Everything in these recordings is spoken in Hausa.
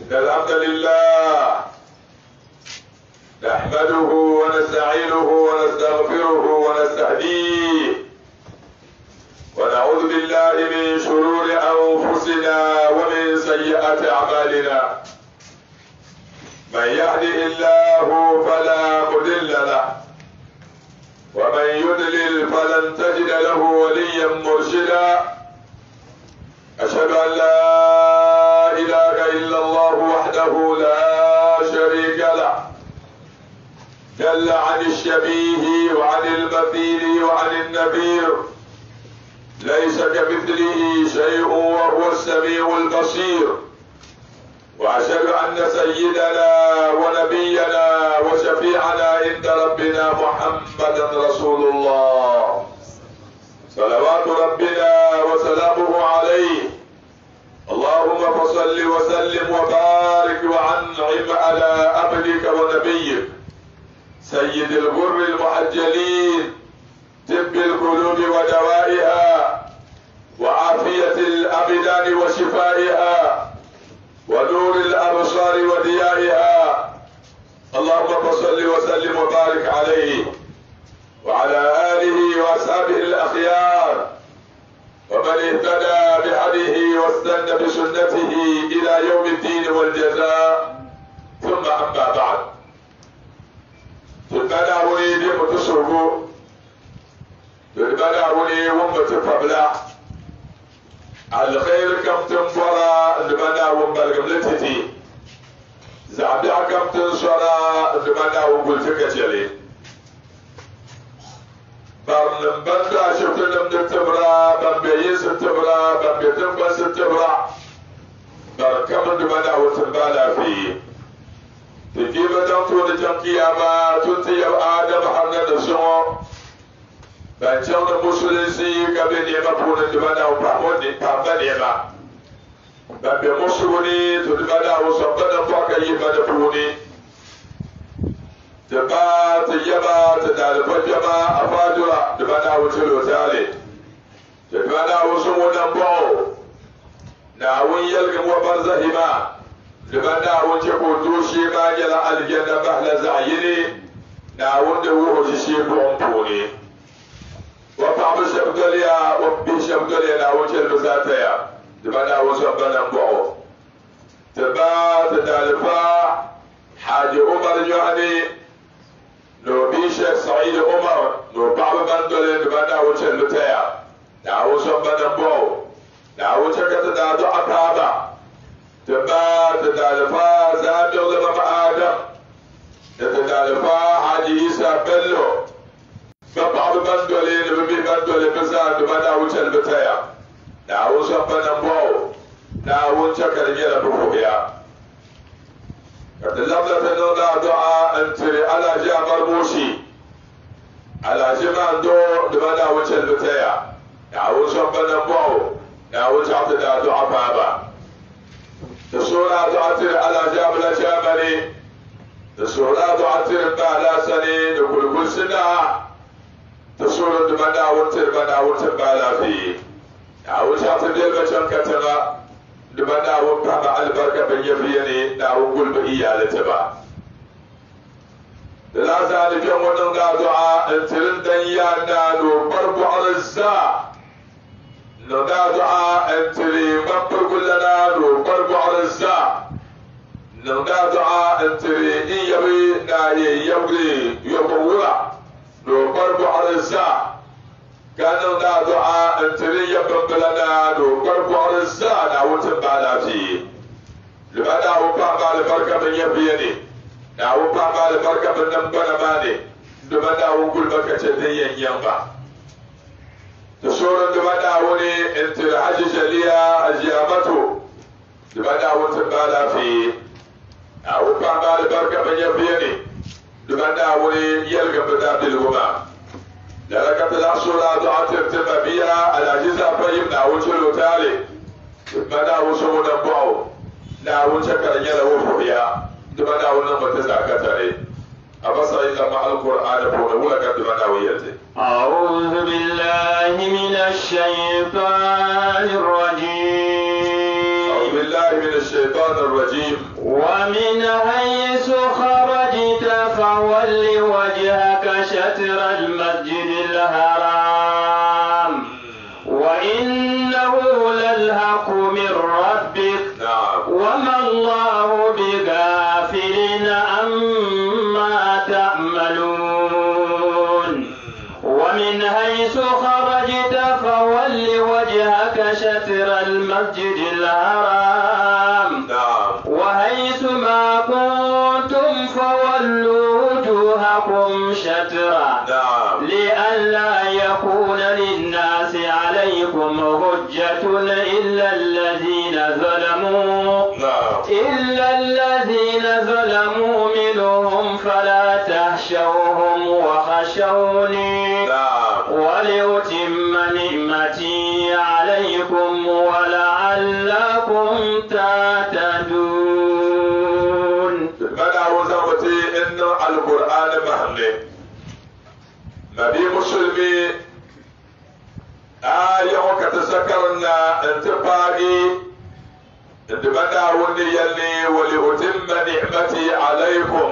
إن الحمد لله نحمده ونستعينه ونستغفره ونستهديه ونعوذ بالله من شرور أنفسنا ومن سيئات أعمالنا. من يهده الله فلا مضل له ومن يضلل فلن تجد له وليا مرشدا. أشهد أن لا إله إلا الله وحده لا شريك له جل عن الشبيه وعن المثيل وعن النذير، ليس كمثله شيء وهو السميع البصير. وأشهد أن سيدنا ونبينا وشفيعنا عند ربنا محمدا رسول الله صلوات ربنا وسلامه عليه. اللهم فصل وسلم وبارك وأنعم على عبدك ونبيك سيد الغر المحجلين، طب القلوب ودوائها وعافية الأبدان وشفائها ونور الأبصار وضيائها. اللهم فصل وسلم وبارك عليه وعلى آله وأصحابه الأخيار ومن اهتدى بهديه واستنى بسنته إلى يوم الدين والجزاء. ثم أما بعد، تلبنا ولي دي متسوقو تلبنا ولي ومتفبلا الخير كم تنفرا لبنا ومبالغملتتي زعبيع كم تنصرا لبنا وقلتك جلي برنم بندا شفتنم نتبرا بمبيين ستبرا بمبيتن بس ستبرا بركم لبنا وتنبالا فيه تجيب دمتو لجنكياما تنتي آدم حرنا نسمو بانشان المسلسي كبير يما بون لبنا وبحموني بحمد يما بمبي مسلوني تلبنا وصبنا فاك يما نفوني تبا تيما تدال فجما أفاجرا لبنا وتلو تالي تلبنا وسمو نمبو ناوين يلقم وبرزهما لبنا وجهه دوشي ما جل الجنة بحل زعيني ناوين دوه جشيب ومبوني وطعم شبدليا وبي شبدليا ناوين البزاتيا لبنا وصبنا نمبو تبا تدالفا حاج عمر جواني لو بي شيخ سعيد عمر لو بعض بندولي لبنا وشلتيا ناوين صبنا نمبو ناوين شكت دادو أكابا تبا تدالفا زابي غلب آدم تدالفا حاج عيسى بلو ببعض بندولي لبي بندولي بزاد لبنا وشلتيا ناوين صبنا نمبو ناوين شكر جيلا بفوهيا قد اللبلة نونا دعاء انتري على جامر موشي على جمان دو لبنا وشلتيا ناوين صبنا نمبو ناوين شعطي دعاء بابا تسورة تعتر على جابل جابلي تسورة تعتر بالا سنين كل سنة تسورة بنا وتر بالا فيه ناو شاطر ديال بشان كتنا لبنا وبها البركة بيفيني ناو كل بهي على تبع لا ذلك يوم نغا دعاء انترن دنيانا نو بربع رزاق نغا دعاء انتري مبر كلنا نو بربع رزاق نغا دعاء انتري إن يبي ناي يبري يبورا نو بربع رزاق كان نغا دعاء انتري يبنبلنا نو بربع رزاق ناو تنبالا فيه لبنا وبعض البركة من يبيني ناو بعض البركة من نمبنا ماني لبنا وكل بكة ديا ينبع تسورة لبنا وني انت الحج جليا اجيامته لبنا وتنبالا فيه ناو بعض البركة من يبيني لبنا وني يلقى بداب الغمام لركة الأصولة دعاة ارتمى بيها الأجزاء فيمنا وشلو تالي لبنا وسمو نبعو ناو شكرا يلا وفويا لبنا ونمو تزاكتري أبصر إلا مع القرآن فونه لك لبنا ويتي. أعوذ بالله من الشيطان الرجيم. بالله من الشيطان الرجيم. ومن حيث خرجت فول وجهك شطر المسجد الحرام وإنه للحق من ربك وما الله بغافل عما تعملون. ومن حيث خرجت فول وجهك شطر المسجد الحرام وحيث ما كنتم فولوا وجوهكم شطرا لئلا يكون للناس عليكم حجة إلا الذين ظلموا منهم فلا تخشوهم وخشوني ولأتم نعمتي عليكم ولعلكم تهتدون. بدأ وزارتي إن القرآن مهمل نبي مسلمي وكتذكرنا انتباهي بدأ ونيلي ولأتم نعمتي عليكم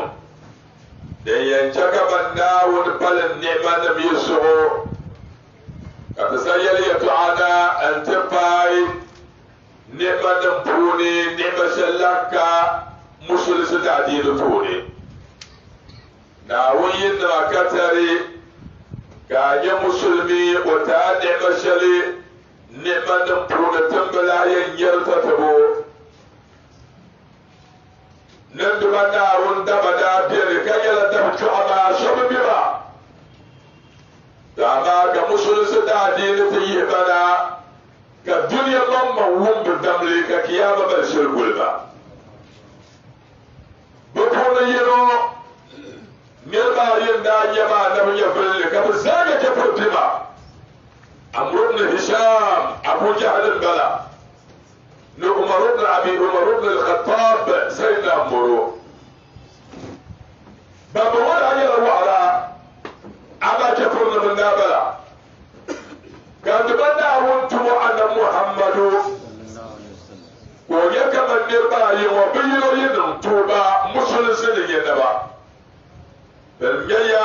ينشك منا ونبل النعمة نميسه كتسيل يتعانى انتباهي نعمة نمبوني نعمة سلكا مسلس تعديل توني ناوين كتري كاية مسلمي وتا نعمة شلي نعمة نمبوني تنبلا ينيرتتبو نندما ناون دبدا بيري كاية لدبتو أما شببيرا داما كمسلس تعديل تيهبنا كالدنيا لما وم بالدملي ككيامة بلشل قلبا بكون يرو نربا يندا يما نم يفل كبزاga كفر دما عمرو بن هشام أبو جهل البلا عمر بن الخطاب سيدنا عمرو بابا ولا يرو على أما كفر من بلا كان بدا ونتو أنا محمد ويكا من نربا يوبيلو ينم توبا مسلسل ينبا بالمية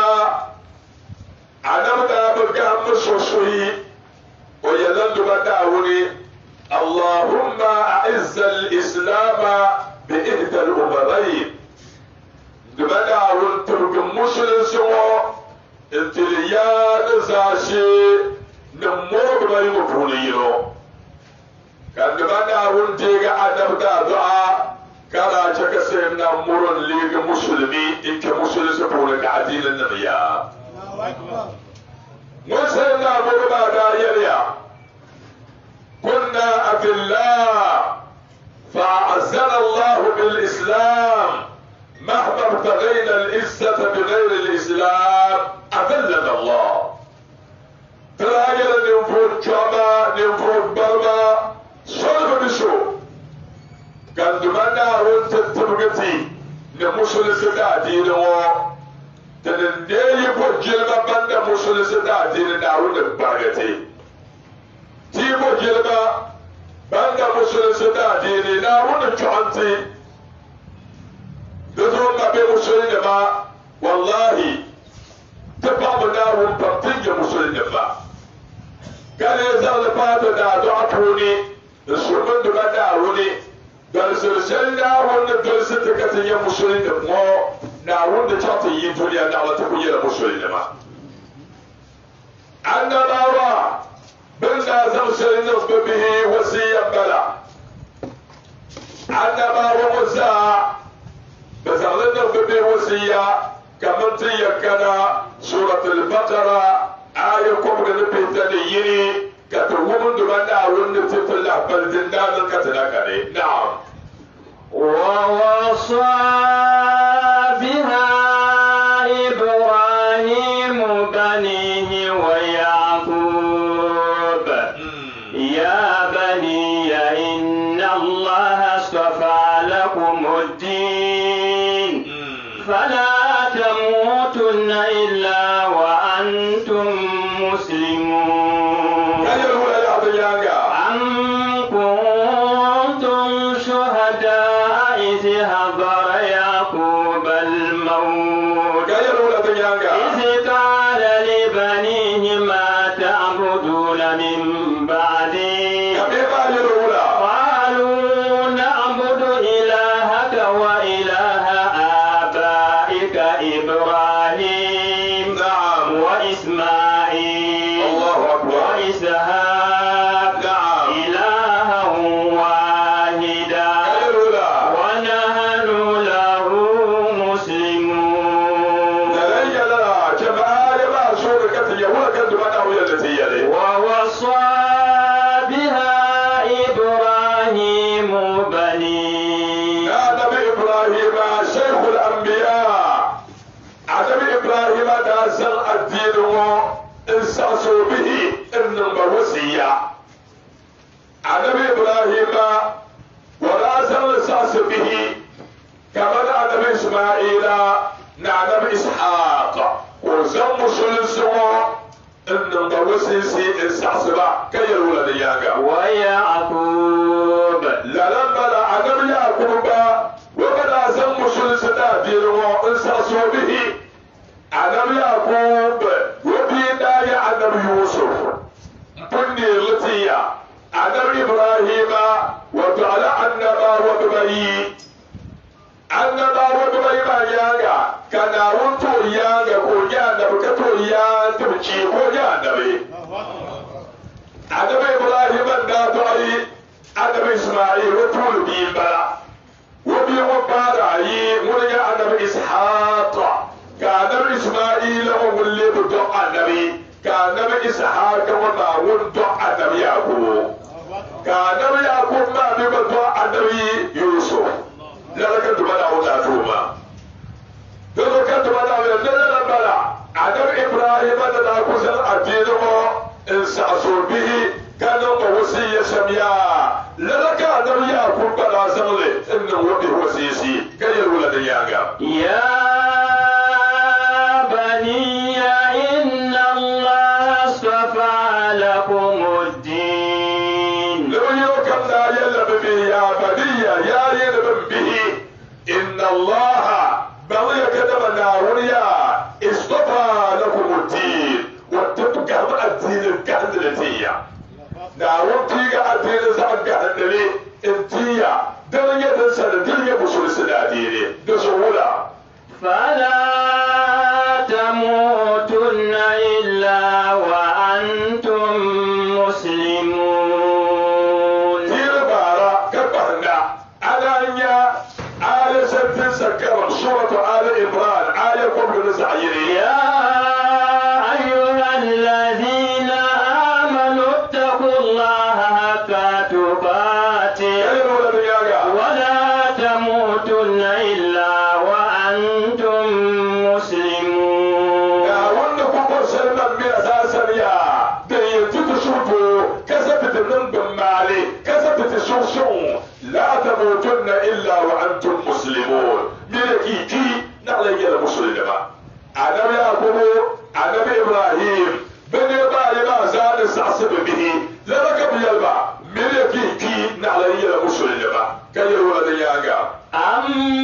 أنا بقى مسوسوي ويلند بداوني اللهم أعز الإسلام بإحدى الأمرين بداون ترك مسلسل انتليان زاشي نمور بأي مفهولينو كان بداون تيغا أدب دعاء كلا تكسينا مرن ليغ مسلمي إنك مسلم سبولك عديل النبيا مسلمنا مربا دايريا كنا أذلاء فأعزنا الله بالإسلام مهما ابتغينا العزة بغير الإسلام أذلنا الله تراجل ننفر جاما ننفر برما صلب بشو كان دمنا وانت تبغتي نمسلس دادينو تنندي بوجلبا بند مسلس دادين نارون بارغتي تي بوجلبا بند مسلس دادين نارون جوانتي دزون ما بي مسلين ما والله تباب نارون بطيج مسلين ما قال يزال باتو دادو عطوني السلمان دمنا داروني دلسل ناون دلسل تكتي مسلين مو ناون دجاتي يدولي أن على تكوية مسلين ما أن نارا بلنا زمسلين به وسيا بلا أن نارا وزا بزغلنا به وسيا كمن تيكنا سورة البقرة آية كبرى نبيتنيني كتومن دمنا ونفتف الله بلدنا الكتناكني نعم ووصى بها إبراهيم بنيه ويعقوب يا بني إن الله اصطفى لكم الدين فلا تموتن إلا وأنتم مسلمون. أم كنتم إذ حضر يعقوب الموت إذ قال لبنيه ما تعبدون من بعدي قالوا نعبد إلهك وإله آبائك إبراهيم وإسماعيل وإسحاق إلها واحدا ونحن له مسلمون ووصى بها إبراهيم بنيه شيخ الأنبياء عدم إبراهيم داسل الدين انساسوا به إنما وسيا عدم إبراهيم وراسل انساس به كما عدم إسماعيل نعدم إسحاق وزم سلسوا إنما وسيسي انساسبا كي الولد ياغا ويعقوب لما عدم يعقوب وبدا زم سلسلا دينه انساسوا به عدم يعقوب وبيدا يا عدم يوسف بني لطيا عدم إبراهيم وتعالى النبا وبغي النبا وبغي ما ياغا كان ونتو ياغا كوجا نبكتو يا تبكي كوجا نبي عدم إبراهيم داتو أي عدم إسماعيل وطول بيبلا وبي وبارا أي مرجع عدم إسحاق كان إسماعيل وولي بدو النبي كان إسحاق وما ولد النبي يعقوب كان يعقوب ما بدو النبي يوسف لا كنت بلا ولا توما لو كنت بلا ولا بلا عدم إبراهيم لا كسر الدين انساسوا به كانوا وصية سميا لا كان يعقوب بلا زمله إنه وبه وصيسي كي الولد ياغا يا بني إن الله اصطفى لكم الدين لو يوكل لا يلب به يا بني يا يلب به إن الله بغي كدمنا وليا اصطفى لكم الدين وتبقى الدين الكهندلتية ناوتيغا الدين الكهندلي انتيا دنيا تنسل دنيا بسول سلاديني دسولا فلا تموتن إلا وأنتم مسلمون دير بارا كبرنا على أنيا آل سنت سكر سورة آل إمران آية قبل نزعيري يا أيها الذين آمنوا اتقوا الله حق تقاته ولا تموتن إلا وأنتم مسلمون يا ونكم برسلنا من أساسا يا ديتك شوفو كسبت النب مالي كسبت الشوشون لا تموتن إلا وأنتم مسلمون ملكيكي نعلي المسلمين عدم يعقوب عدم إبراهيم بني بالي ما زال سعصب به لركب يلبا ملكيكي نعلي المسلمين كي الولد ياغا أم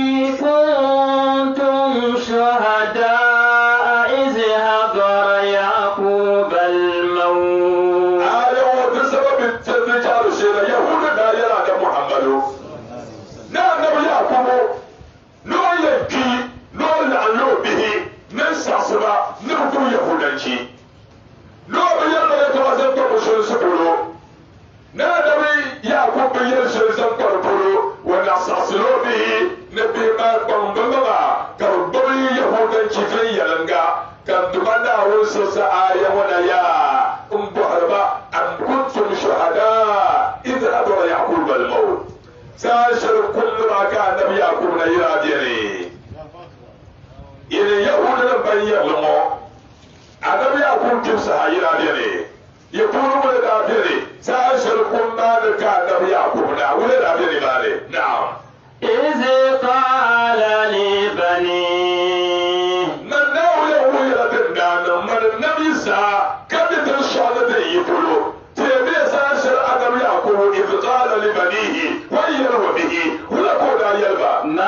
كنتم شهداء إذ حضر يعقوب الموت آية بسبب التذكار شيء يهود لا يرى محمد نعم نبي يعقوب لو يبكي لو لعنو به ننسى صبا نبدو يهودانشي لو بيرنا يتوازن تبشر سبولو نعم نبي يعقوب بيرشر سبولو ونساسلو به نبي ما بمبما كربري يهودانشي في يلنغا كان دمنا ونسوس آية ونيا بحربا أم كنتم شهداء إذ حضر يعقوب الموت ساشر كل ما كان نبي يعقوب نيراديني إذا يهود لم يظلموا النبي يعقوب جمسها يراديني يقولوا ولدابيني ساشر كل ما كان نبي يعقوب ولدابيني مالي نعم إذ قال لبنيه من ناوي يهوي لدندان من النبي سا كبت الشهادة يقولوا تيبي ساشر أدم يعقوب إذ قال لبنيه ويلو به ولكونا يلبا ما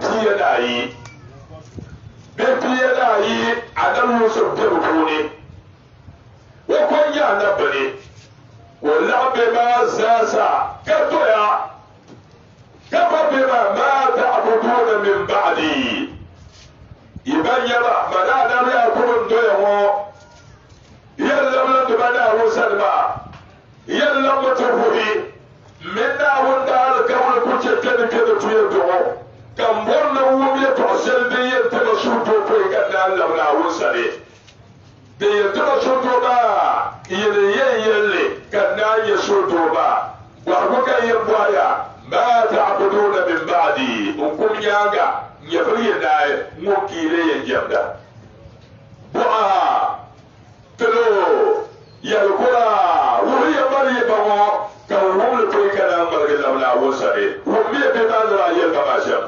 piya da yi be piya da yi adam Yusuf da bukuni wa kon ya na bane wala be ma sasa kadoya kafa be ma ta'buduna min ba'di iban yaba mana da ya kuma doya ho yalla mun da bada musalma yalla mutuhi min da wanda alkawar kuce kada kada tuye dogo kan wannan wuri to shalbi yin ta da shuto ko ga da Allah na wusare da ya ta shuto ba yalle kan na ya shuto ba wa kuka yin baya ma ta'buduna min ba'di kun yaga ya fariye da mu kire yin jamda bu'a talo ya kula wuri ya bari ba mo kan wuri ko kana marga laula wusare wuri be ba da ya ba shan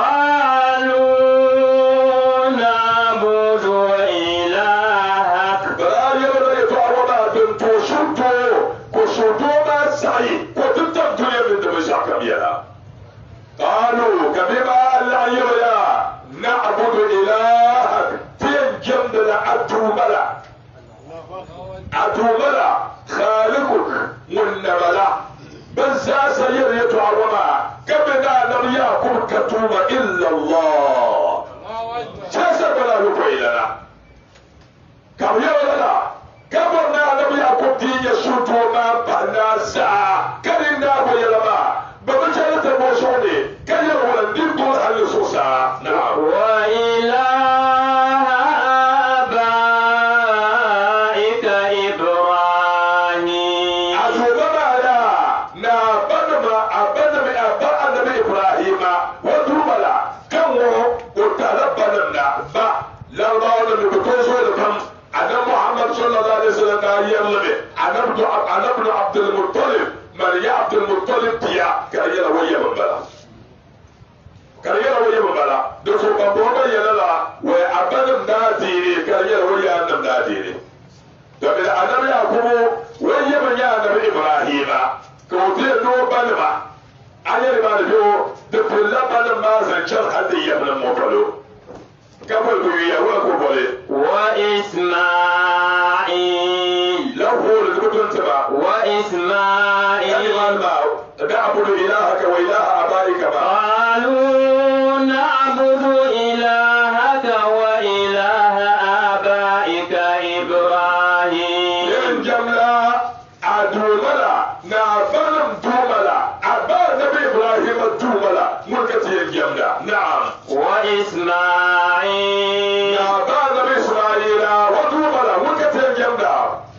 قالوا نعبد إلهك bari ya bari to awada dun to shuto ko shuto ba sai ko tuttan duniya min da shaka biya قالوا كبيبا الله يا نعبد إلهك تين جمد أتوملا أتوملا خالقك والنبلا بس سير يتعوما كبدا نبيا كل كتوما إلا الله شاسر بلا لفيلنا كم يولنا كبرنا نبيا كل دين يسوتو ما بنا ساعة كرنا ويلما بمجالة الموصولي كي يرون الدين دون أن يسوسا نعم وإله آبائك إبراهيم أجوبنا يا نابنما أبنما أباء النبي إبراهيم ودوبلا كمو وتلبنا با لرباونا بكوزو لكم أنا محمد صلى الله عليه وسلم يرلبي أنا ابن عبد المطلب من عبد المطلب تيا كريلا ويا بمبلا كريلا ويا بمبلا دوسو بابوما يلا وأبنم ناديني كريلا ويا أنم ناديني domin annabi yakubu wai yi ban ya annabi ibrahima ka wuce no balma an yi ba da biyo da kulla balin ma zancen hadin yabnin mofalo kafin ku yi yawa ko bole وإسماعيل lahu da zubutun ta ba وإسماعيل da abudu ilahaka wa ilaha abaika ba قالوا نعبد إلهك وإله آبائك إبراهيم yin jamla a dumala na barin dumala a ba nabi ibrahim dumala mulkati yin jamla na'am وإسماعيل na ba nabi isra'ila wa dumala mulkati yin jamla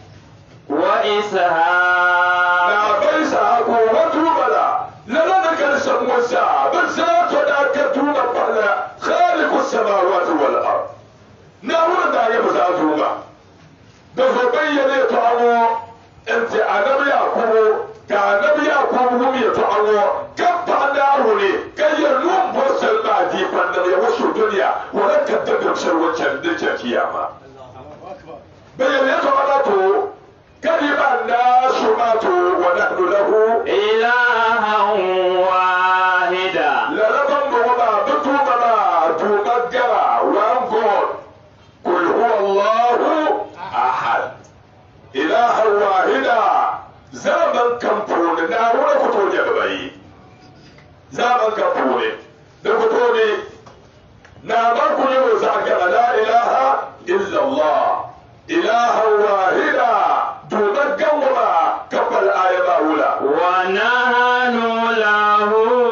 وإسحاق na bai sahabu wa dumala lana da karshen wasa ban sa to da ka tuma fala khaliqus samawati wal ard na wurin da ya musa tuma da zo bayyane to awo ente annabi yakubu ka annabi yakubu mu ya to awo kan fa da wuri kai ya nun bosal ba di fanda ya wasu duniya wala ka da wancan da ke kiyama bayyane to ala to kadiba nasu ma to wa nahnu lahu إلها واحدا lalaban ba ba bitu ba ba to magara one god kul huwa allah ahad ilaha wahida zaman kamfoni na wuri fito ne bai zaman kamfoni da fito ne na ba ku yi wa zaka la ilaha illa allah ilaha wahida domin gawama kafal ayaba wula ونحن له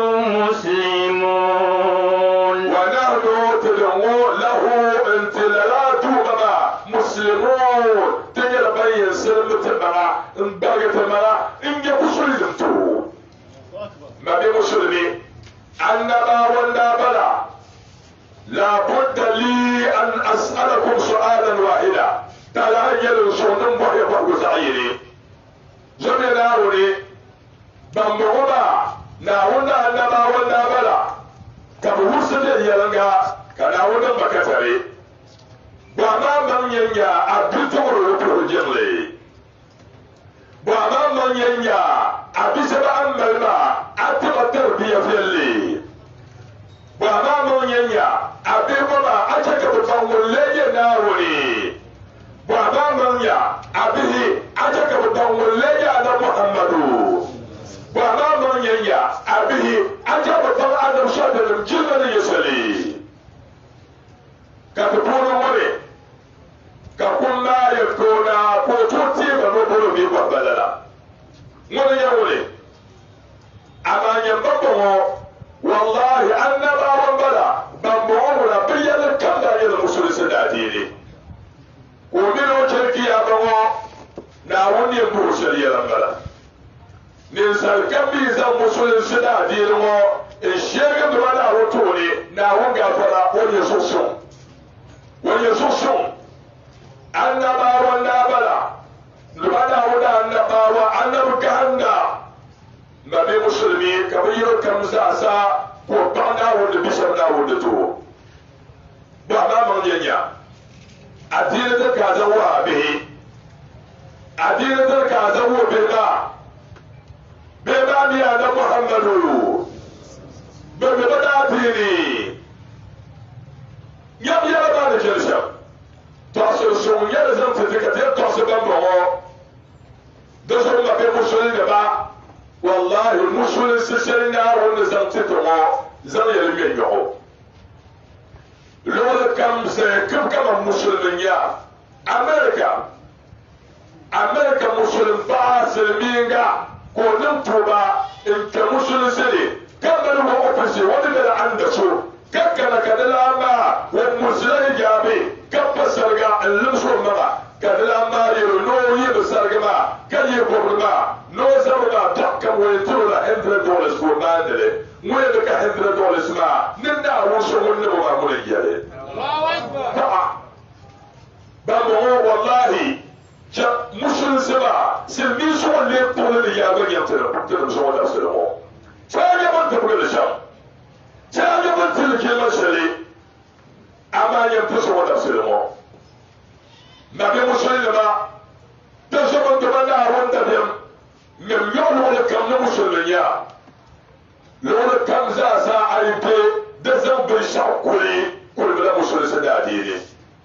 مسلمون ونحن تدعو له انتلالات بما مسلمون تجر بين سلمة بما ان بغت بما ان مسلمتو ما بي مسلمي انما ولا بلا لابد لي ان اسالكم سؤالا واحدا تلاجل سونم بوي بوي زايري زميلا وري بامبوما na wanda annaba wanda bala ka buhusu da yalanga kana wanda baka tare ba ma manyan ya abitoro rufe jinle ba ma manyan ya abisa ba an malma a taba tarbiya fille baba mun yanya abin ba a cika bukan wulle na wuri baba mun ya abin a cika bukan wulle na Muhammadu baba mun yanya abin a cika bukan Adam shadalin jillan yasali ka tupuru wuri ka kunna ya kona ko tuti ba no bolo bi ba balala mun ya wuri amanya babbo wallahi annabawan bala ban bawo na bayyana kan da yin musulunci da addini ko mino kirki ya bawo na wani mu shari'a bala ne sarkan bi zan musulunci da addini wo in shega da wala roto ne na wanga fara wani susun annabawan da bala lubada wada annabawa annabu ganda nabi musulmi kabir kam sa ko bana wanda bisar na wanda to ba ma man yanya adina da ka zawa be adina da ka zawa be ba ni ada Muhammadu be ba da dini yam ya ba da jersha to so so ya da zan fita ka to so ban ba da so na be musulmi da ba wallahi musulun sisiri na wani zanti tumo zan yi rime yaho lura kam sai kam kama musulun ya amerika musulun ba silmi ga ko nin tuba in ka musulun siri kan bari wa ofisi wani da an da so kakkana kadala ma wa musulun jabe kan fasar ga alimso mama kadala ma yi no yi basar ga ma kan yi gobma no sababa takkan wani tura $100 ko mandale wani da ka $100 ma nin da wasu wani ba mu ne yare ba mu wallahi ja musulun saba silmi so le tole da ya ga yanta da so da su da mu sai ya ban ta da sha sai ya ban ta ke mashari amma ya fi so da su da mu nabi musulun ba da so ban ta da wanda da men yon wala kam na musulun ya lona kam za sa aipe da zan bin shakuri kulbula musulun sa da adini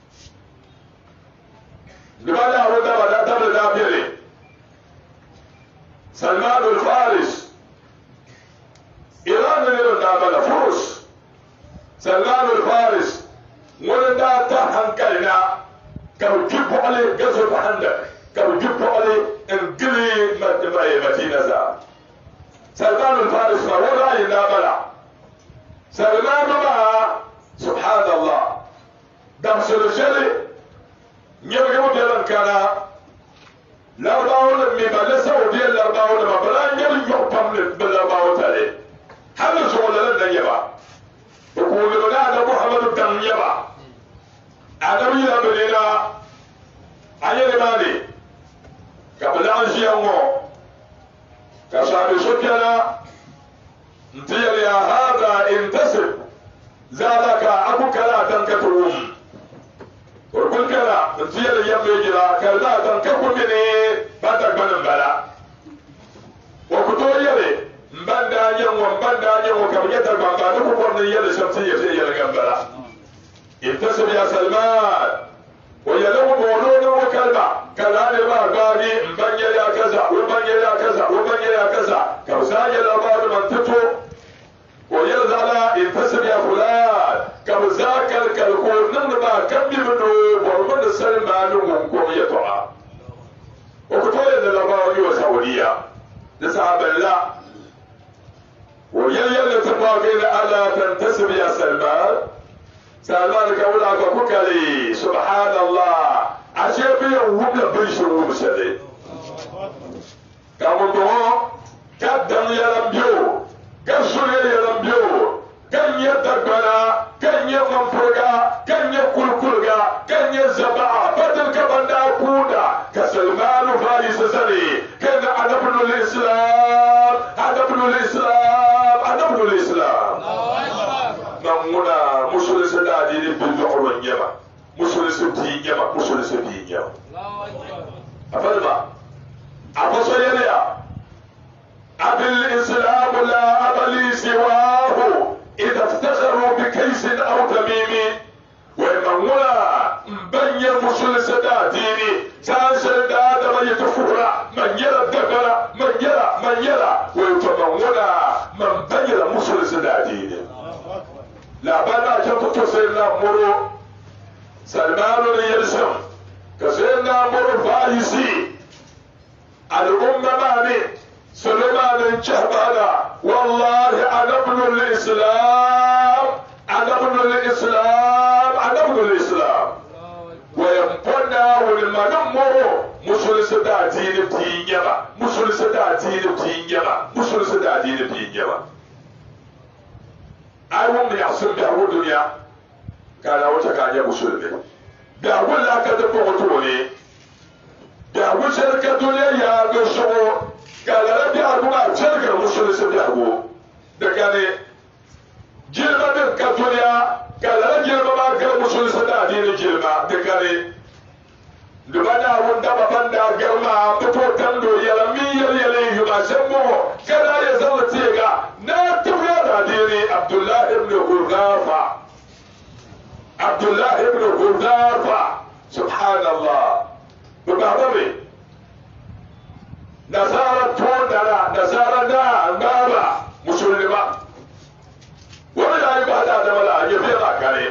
dubala wanda ba da tabbata da fere Salman al-Faris Iran ne da bala furus Salman al-Faris wanda ta hankalina kan kibu ale gazo handa kan kibu ale ingili madina za Salman al-Faris ma wala ina bala Salman ba subhanallah dam sulushali nyarga belan kana larbawo mi bala saudi larbawo ma bala nyar yopam ne larbawo tare hal so wala nan yaba ko ko da Muhammad dan yaba adawi la belena ayere bale kabla anjiyango كشعب شكرا انتير يا هذا انتسب زادك أبو كلا تنكتهم وكل كلا انتير يمجرا كلا تنكتهم مني باتك من بلا وكتو يلي مبندا يمو كم يتربع بعدك وقرن يلي شمسية في يلي بلا انتسب يا سلمان ويلو مولون وكلمة كلام ما باقي مبني يا كذا ومبني يا كذا ومبني يا كذا كوساي الأبار من تتو ويلزل انتسب يا فلان كوزاك الكلكول نما كم منه ورمن السلمان ومكم يطعى وكتول الأبار وسعودية لسحب الله ويلي تباقين ألا تنتسب يا سلمان سلمان كولا كوكالي سبحان الله أشيبي ومبلا بيش ومسلي كامدو كدم يلمبيو كسر يلمبيو كن يتقبلا كن يمنفرقا كن يكلكلقا كن يزبعا بدل كبندا كودا كسلمان فارس سري كن أدبن الإسلام أدبن الإسلام أدبن الإسلام نمونا مسلس دادين بالدعوة يما مسلس دين يما مسلس دين يما أفضل أفضل يليا أبي الإسلام لا أبلي سواه إذا افتخروا بكيس أو تميم ويمنونا مبني المسل سدا ديني سانسل دا دم يتفورا من يرى الدبرة من يرى ويتمنونا من بني المسل سدا ديني لا بنا جبت سيدنا مرو سلمان يلسم كسيدنا مرو فايسي الأمة ماني سليمان شهبانا والله أنا ابن الإسلام ويمبنا والمنمو مسل سدا دين بتينيما أيوم يحسن بأهو الدنيا كان وتكانيا مسلمين بأهو لا كدبو طولي بأهو شركة دنيا يا قشو قال ربي أبوما شركة مسلم سبيعه دكاني جلما من كاتوليا قال ربي أبوما كان مسلم سبيعه دين جلما دكاني دبنا وندا بفندا قلما بطوتندو يلمي يليه ما سموه كان يزل تيغا ناتو يا ديني عبد الله بن غرفة سبحان الله بمعربي نصارى توندنا نصارى نابا مسلمة ولا يبعد هذا ولا يفيض كريم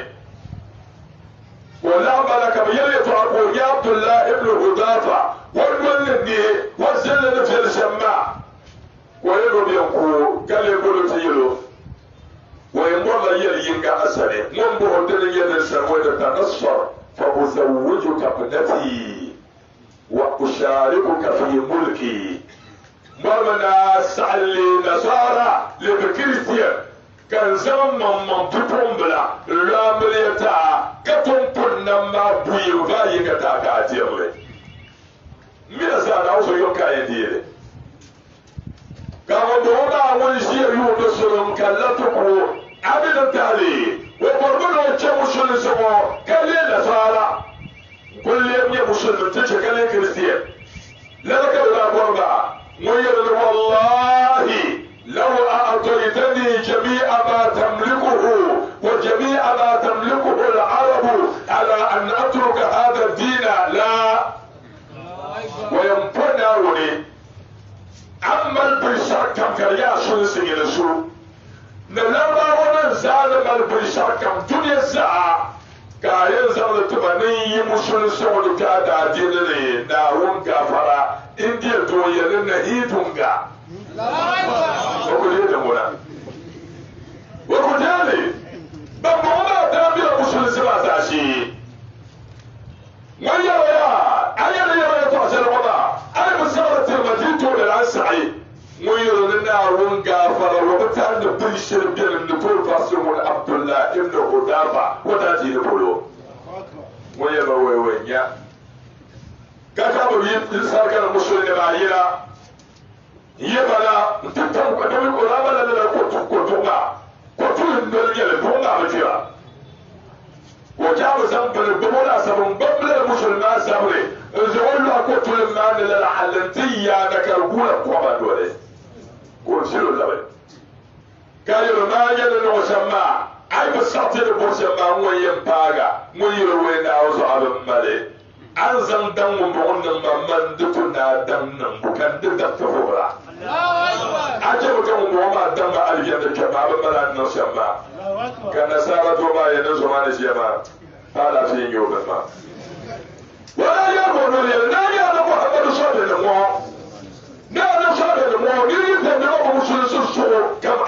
ولا ملك بيلي تعقول يا عبد الله ابن حذافة والولدني والزلن في السماء ويلو بينكو قال يقولوا تيلو ويمر يلي ينقى أسني من بهدن يلي سنوين تنصر فأزوجك ابنتي وأشاركك في ملكي مرمنا سعلي نصارى لبكريستيان كان زمن من تطم بلا رامليتا كتم كنما بويغاي كتا كاتيرلي مين زانا وسو يوكا يديري كان دوما ونشي يوم سلم كلتكو عبد التالي وقربنا تشمسون سمو كلي نصارى كل يوم مسلم تشكل كريستيان لك ولا قربا ويقول والله لو أعطيتني جميع ما تملكه وجميع ما تملكه العرب على أن أترك هذا الدين لا ويمتنعني أما البشر كم كريا سنسي لسو نلما ونزال البشر كم دنيا الساعة كاين زال تبني مسلم سعود كادا دينني ناون كافرا انديا دويا نهيدونغا وكذلك بموضع تنبيه مسلم سباساشي من يرى يتوصل الوضع أي مسارة المدينة للعسعي ويرى لنا ونقافر وبتان بيشر بين النطول فاسمون عبد الله ابن حذافة وداتي نقولوا ويرى ويوينيا كتابه يسار كان المسلم معيرا yebala ntitam ko dami ko rabala la ko tunga ko tun ndol yele tunga mafira ko jabu zambal bomola sabon babla musulma sabre zawallu ko tun man la halantiya da karbula ko ba dole ko silo labe kayo ma yele no sama ay ba satte bo sama ngoyen paga ngoyiro we na ozo abin male an zan dan mu wannan mamman dukuna dan nan bukan duk da tafura aje mutum mu ma dan ba aljanna ke ba ban bala nan shamma kan nasara to ba yana zuma ne shema hala fi yo ba ma wala ya ko no ya na ya da Muhammadu sallallahu alaihi wasallam na sallallahu alaihi wasallam ni da ne ba musulun so kam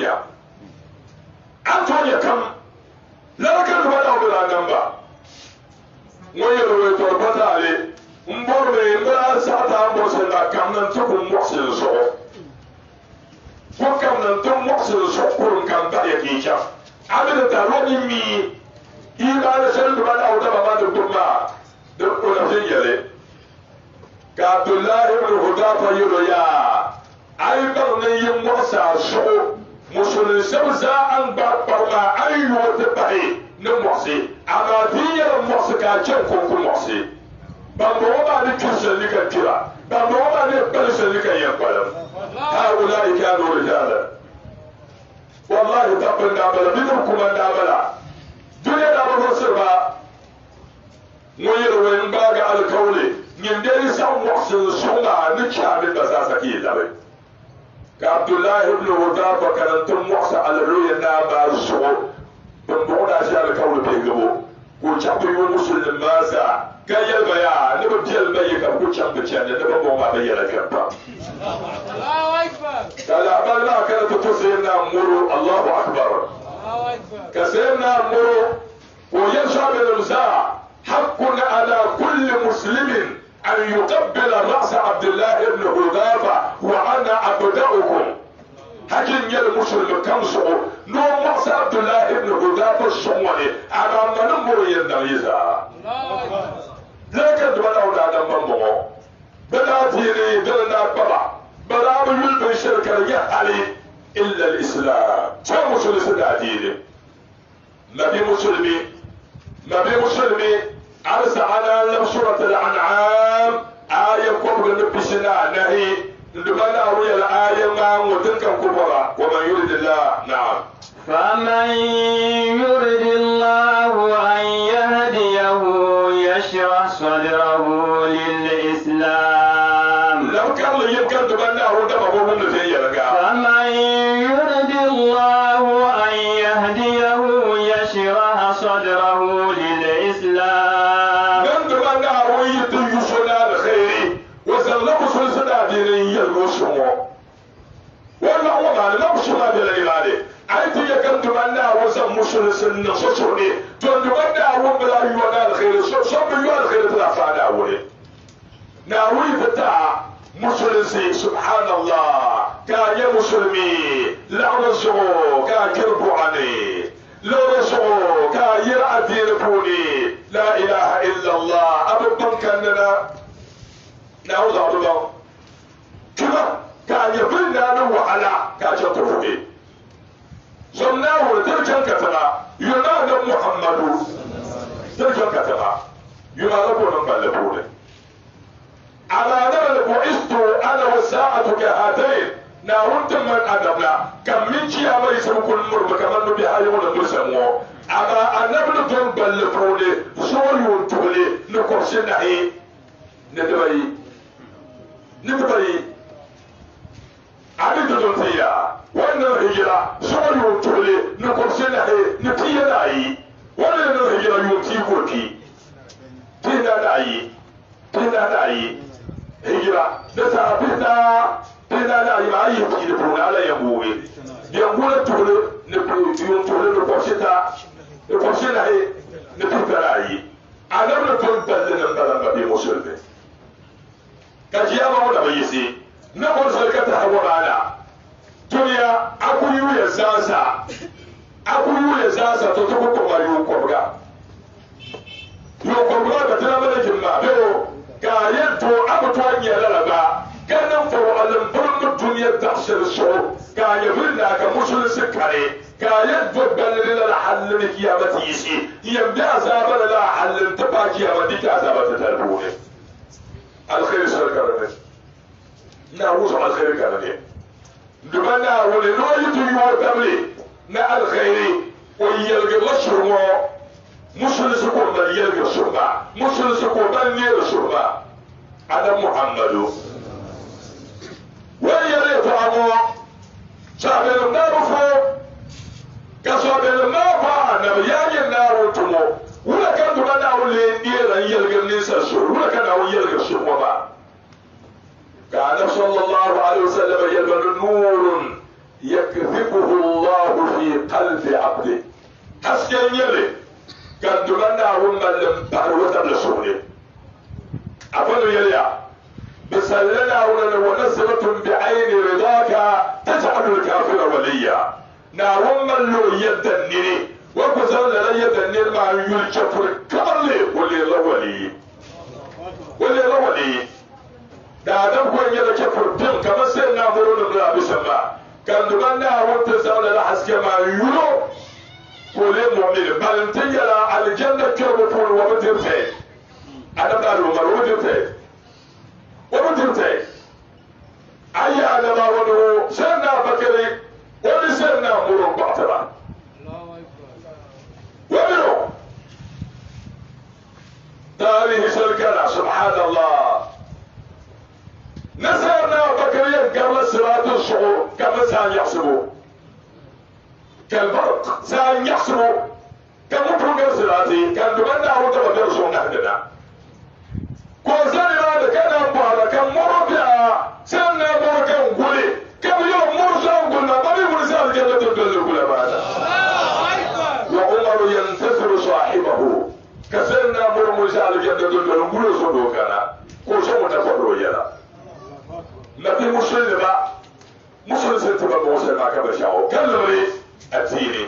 Antonia kam la kan ba da wala nan ba moyero we to batale mborbe mbara sata mo se la kam nan to ko moxil so ko kam nan to moxil so ko kan ba ya kisha abin da roni mi ila da san da ba da ba da kuma da ko na yele ka Abdullah ibn Hudafa yiro ya ai ba ne yin mosa so musulun sabza an ba ma ayu wata bai na mosi amma diyar mosi ka can kunkun mosi ban ba wa ni kirsan ni kan tira ban ba wa ni balsan ni kan yan kwalam ha ulai kanu rijala wallahi tabbin da bala bidin kuma da bala duniya da ba sir ba mun yi ruwayin ba ga alkauli yin dai san wasu suna ni kyamin da za su ke labai ka abdullahi ibn hudafa karantun wasu alruyin na ba su ban buɗa shi alkauli bai gabo ko cabu yi musulun ba sa gayyar baya ni ba biyar bai ka ku can da can da ba ma bayyana karfa ka labar na karanta to sai na muru Allahu akbar ka sai na muru ko yan shabe da حق على كل مسلم أن يقبل رأس عبد الله بن حذافة وأنا أبدأكم هكين المسلم كم سوء نو رأس عبد الله بن حذافة الشمالي أنا من نمر يندميزا لكن دوانا ودانا ممو بلا تيري بلا بابا بلا بيلبن شركة يحالي إلا الإسلام شو مسلم سداديني نبي مسلمي أرسل على سورة الأنعام آية كبرى نبسنا نهي لمن أروي الآية ما وتلك الكبرى ومن يريد الله نعم فمن يرد الله أن يهديه يشرح صدره للإسلام لو كان يمكن تبنى هو من في فمن يرد الله أن يهديه يشرح صدره للإسلام wannan wata da nan suna da lailale ai tun ya kan tuman da wasan musulun na soso ne to tuman da awon bala yi wa da alkhairi so bi yi alkhairi ta fada wuri na wuri fita musulun subhanallah ka ya musulmi la'ana so ka kirbu ane lore so ka yi addini funi la ilaha illallah abubban kannana na wuza kuma ka yabin da nan wahala ka ce ta fude sunna wa tarkan katara yuna da muhammadu tarkan katara yuna da bonan balabo ne ala da bu'istu ana wa sa'atu ka hadain na huntum man adabna kam min ciya mai sabkul murba kamar bi hayo da musammo aga annabi don balabo ne so yun tole ne ko sinahi ne dabai abin da don tiya wannan hijira so yun tole ne ko sinahi ne tiya da yi wannan hijira yun ti kurki tina da yi hijira da sabin da tina da yi ma yi ti da funa ala ya buwe ya gura tole ne yun tole ne ko sita ne ko sinahi ne tina yi alam na ton balle nan balan bi musulmi kajiya ma wanda bai yi na mun sarkata hawara duniya akuyu ya sasa to to ko ba yu ko ga da tana mana jimma do ga yanto abu to an ya lalaba ganin fa alam burmu duniya tahsir so ga yabin da ka musulmi kare ga yadda balle da halin kiyamati yi yabda azaba la halin ta kiyamati ta azaba ta tarbune alkhair sarkar ne na wuzu alkhair kana ne dubana wani loyi tu yi tabli na alkhairi o yelge lashurmo musul su ko da yelge surba musul su ko da ne surba ada muhammadu wa yare fa amo sabe na rufo kaso da na fa na yayin na rutumo wala kan dubana wale ne ran yelge nisa sur wala kan awon yelge surba ba كان صلى الله عليه وسلم يبل نور يكذبه الله في قلب عبده حسكن يلي كان تمنى هم من بعروة الرسول أفضل يلي بسلنا ونسبة بعين رضاك تجعل الكافر وليا ناهم من لو يدنني وكذل لا يدنني ما يلجفر كبرلي ولي الله ولي da adam ko yadda ke furtin kamar sai na muru da bisan ba kan duban da wata sauna da haske ma yulo ko le mu'min balantin yala aljanna ke mutu wa mutum sai adam da rumar mutum sai ayya da ba wani sai na bakare ولسنا مرون بعتبا ومنه تاريخ شركنا سبحان الله نسرنا بكريا قبل صلاة الشعور كما سان يحسبوا كالبرق سان يحسبوا كما بروغر صلاتي كان دمنا هو تبدرسون نهدنا كوزاني هذا كان أبوها كان مربع سنة مركا قولي كم يوم مرسا قلنا ما بيقول سال جنة الدل قولا بعد وعمر ينتصر صاحبه كسرنا مرمسا جنة الدل قولا صدوكنا كوشا متفروا يلا نبي مسلم مسلم سنتبه موسى ما كبشاو كلمري أتيني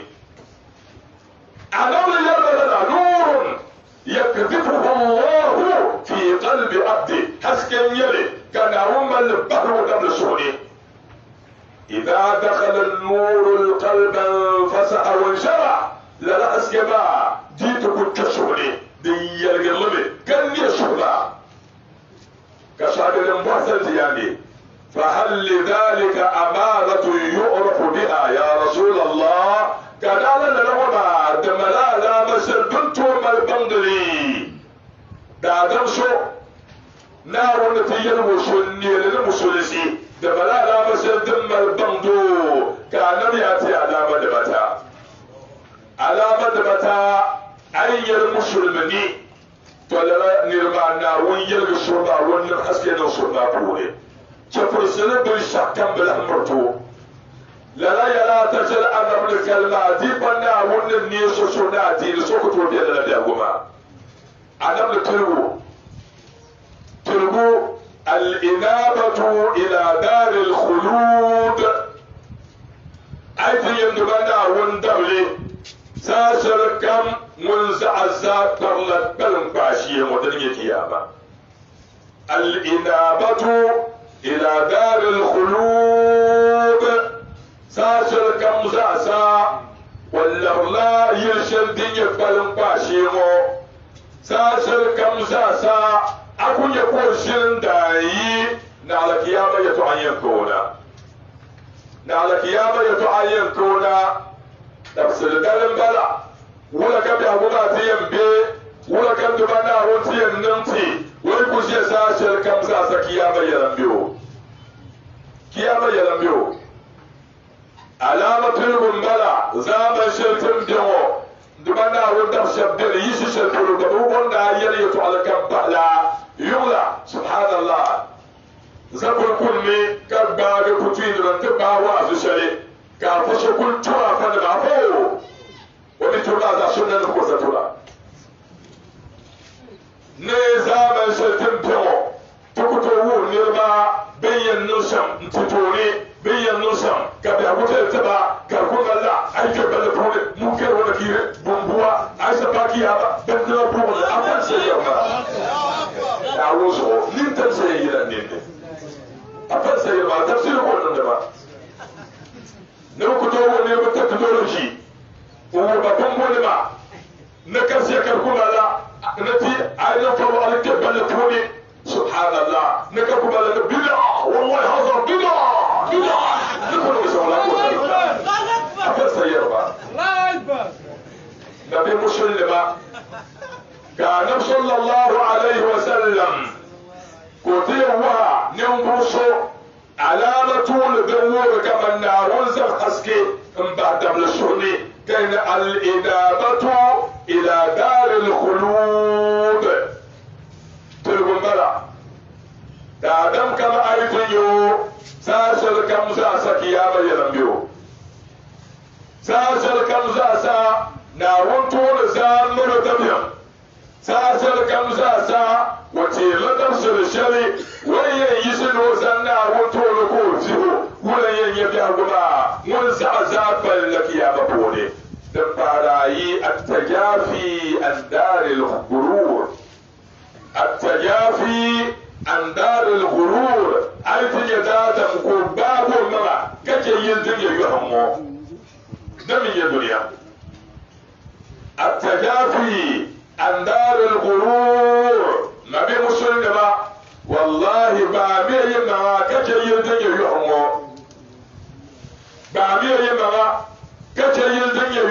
أنا يلا نور يكذبه الله في قلب عبده حسكن يلي كان هم البحر قبل سوني إذا دخل النور القلب انفسح وانشرع لا أسكبا جيتك كسوني دي القلب كان يشوفا كشعب المحسن يعني فهل لذلك أمارة يعرف بها يا رسول الله كدالا لنوما دملا لا مسدنتم البندري دادم شو نار نتيجة المسلمين للمسلسي دملا لا مسدن البندو كان يأتي علامة دمتا علامة دمتا أي المسلمين تولى نرمانا ويلغ الشرطة ونحسكي نصرنا بوري شفر السنة بالشاكم بالأمرتو لا يلا تجل أمر الكلمات بنا ون النيس سناتي لسوكت وبيد لديهما أنا تلقوا الإنابة إلى دار الخلود أيضا يندبنا ون دولي ساسر كم منزعزات برلت بلن باشية مدنية كياما الإنابة إلى دار الخلود ساسر كم زاسا والله يرشل دين بلن باشيمو ساسر كم زاسا أكون يقول شلن داي نعلى كياما يتعين كونا نعلى كياما يتعين كونا نفس الدلم بلا ولا كم يهبنا تيم بي ولا كم دبنا هون تيم نمتي ويكوش يساسر كم زاسا كياما يلمبيو كياما يلمبيو علامة المنبلع زامن شلتم دمو دمنا ودف شبدل يشي شلتلو دمو بنا يليتو على كم بحلا يغلى سبحان الله زبر كل كباب كتين رنتبا واز شلي كافش كل توا فنبعفو ومتولا ذا سنة نخوزتولا نزامن شلتم دمو تكتوو نربا بين نشم انتتوني بين نشم كبه أبوتي تبا كركون الله أي كبه لبروني ممكن ونكيري بمبوا أي سباكي هذا بندنا بروني أفن سيما أعوزه ننتن سيئلا ننتن أفن سيما تفسير قولنا دبا نوكتوه نيرب التكنولوجي وبطنبو لما نكسي كركون الله نتي أي نفروا على كبه لبروني سبحان الله نكركم على بدعة والله هذا بدعة نقول بس ولا قوة أفسر سيربا نبي مسلمة كان صلى الله عليه وسلم كتيرها نمبوسو علامة الدور كما النار زرقسكي من بعد السني كان الإنابة إلى دار الخلود تلقوا بلا دادم كما أيتيو ساسل كم زاسا كياما يلمبيو ساسل كم زاسا ناون طول زان مرتبيا ساسل كم زاسا وتيلتم سلشلي وين يسنو زان ناون طول كورتيو وين يبيع قما منزعزات بلك يا بابوني دمباراي التجافي عن دار الغرور التجافي عن دار الغرور عرفت يدادا مكوباب ومرا كجي يلدن يهمو دمي الدنيا التجافي عن دار الغرور ما بي مسلم والله بامي ما كجي يلدن يهمو بامي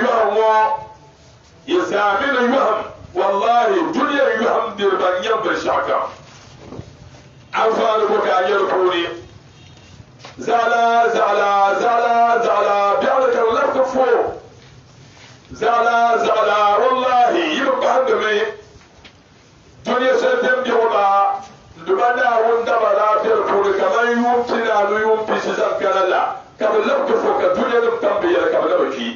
يهوى يسامين يهم والله دنيا يهم دربان ينبر شعكا أنفال بكا يركوني زعلا زعلا زعلا زعلا بيعلك اللفت فوق زعلا زعلا والله يبقى عندما دنيا سلتم جوما دبنا وندما لا تركوني كمان يمتنا يمتي سيزان كان لا كما لفت فوق الدنيا لم تنبي كما لبكي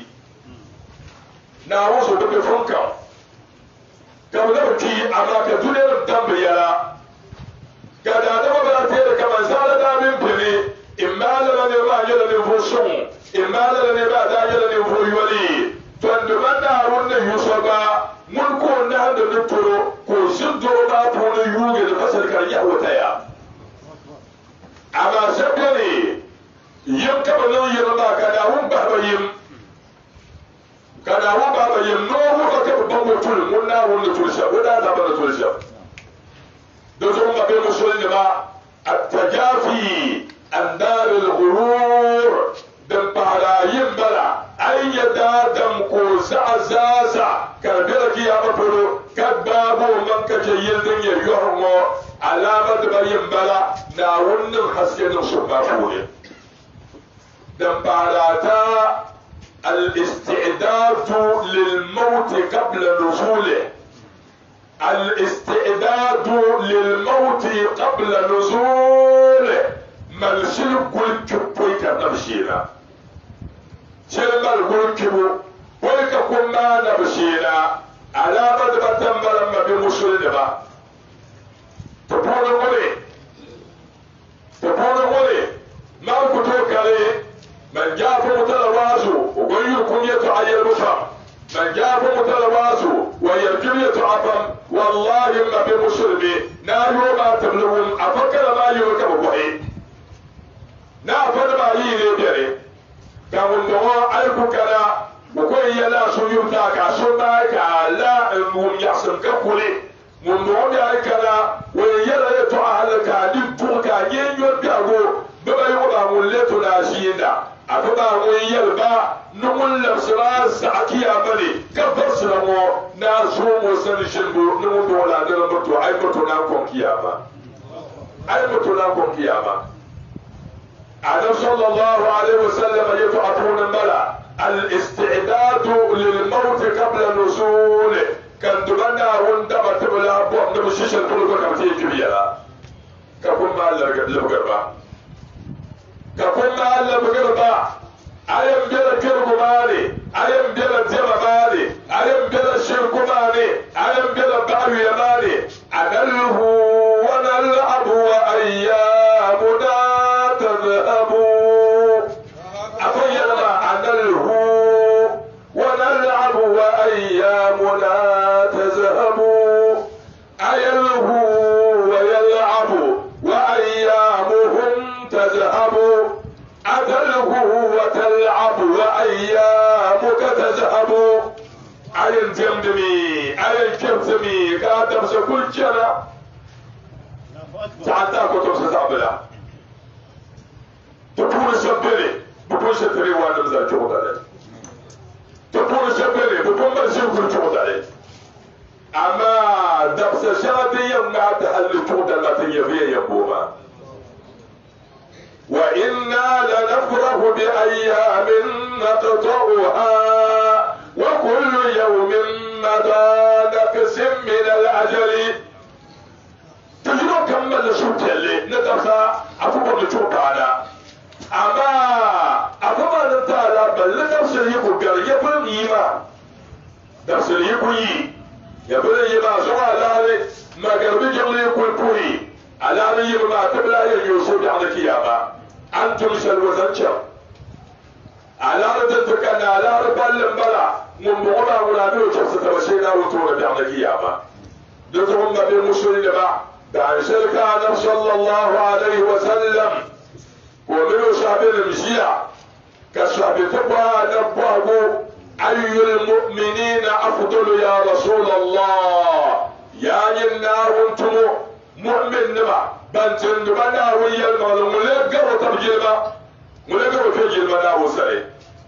ناوسو بك فنكا كما لبكي أما كدنيا لم تنبي لا kada da ba ta da kaman sala da min fili imala la ne ba yala ne fusun imala la ne ba da yala ne fu yali to da da wannan yusoba mun ko na da ne toro ko shin do ba fu ne yuge da fasal kar ya wata ya amma sabani yim ka ba nan yala ba kada hun ba ba yim kada hun ba ba yim no hu ka ba ba tul mun na hun tul sha wada da ba tul sha دوزون ما بين مسلمين التجافي النار الغرور دم بالايم بلا اي يدا دم كو زازا كربلك يا بطلو كبابو من كجيل دن يهرمو علامة بايم بلا ناون الحسين الصبافوني دم بالاتا الاستعداد للموت قبل نزوله الاستعداد للموت قبل نزوله ملشل كل كبويك نبشينا شلمل كل كبو بويك كما نبشينا على مدبة تنبرم بمسلم با تقول ولي ما كتو كالي من جاء متلوازو وغير كنية عيال بفا من جاء متلوازو ويرجل يتعظم والله ما بمسلمي نارو ما تبلغون أفكر ما يركب بحي نافذ ما يريد كانوا النواة ألقوا كنا وكل يلا سيوتاك سناك لا أنهم يحسن كفولي من نوم يأكلا ويلا يتعهلك لبتوك ينيون بيغو بما يوضع ملتو ناشينا أفضل ويلبا نمون لبسرا سعكي عملي كفرسنا ناسوم وسنشنبو نمون دولا نلمتو أي متو ناكم كياما أي متو ناكم كياما أنا صلى الله عليه وسلم يتعطون الملا الاستعداد للموت قبل نزوله كان تبنى وندما تبلا بوم نمشيش الفلوك كم تيجي بيها كفون ما لبقربا كفون ما لبقربا أيام بلا كرغماني أيام بلا زماماني أيام بلا شركماني أيام بلا بعو يماني أنله ونلعب وأيامنا تذهب أقول أنله ونلعب وأيامنا تذهب أيله ويلعب وأيامهم تذهب أدله وتلعب وأيامك تذهب أين تمدمي أين كبتمي كاتب سكول جنا تعطاك وتوسط عبلا تكون سبلي بكون ستري وانا مزال جهود عليه تكون سبلي بكون مرسيو كل جهود عليه أما دبس شادي يمنع تحل جهود التي فيه يبوما وإنا لنفرح بأيام نقطعها وكل يوم مدى نقسم من الأجل تجدو كمل شوك اللي ندفع أفضل نشوك على أما أفضل نتعالى بل نفس يبقر يبن يما نفس يبقى يبن يما زوى لالي ما قرب جمل يكون كوي على أن يبقى تبلا يوسف على كياما أنتم سلوزنشا على رجل كان على ربال بلا من بغلا ولا نوجد ستبشينا وطورة على كياما نزهم بالمسلمين بقى دعي شركة صلى الله عليه وسلم ومن شعب المشيع كشعب تبقى نبوه أي المؤمنين أفضل يا رسول الله يا ينار انتم مؤمن نبع بنتن دبنا ويا المال ملقوا تبجيبا ملقوا في جيبنا وسري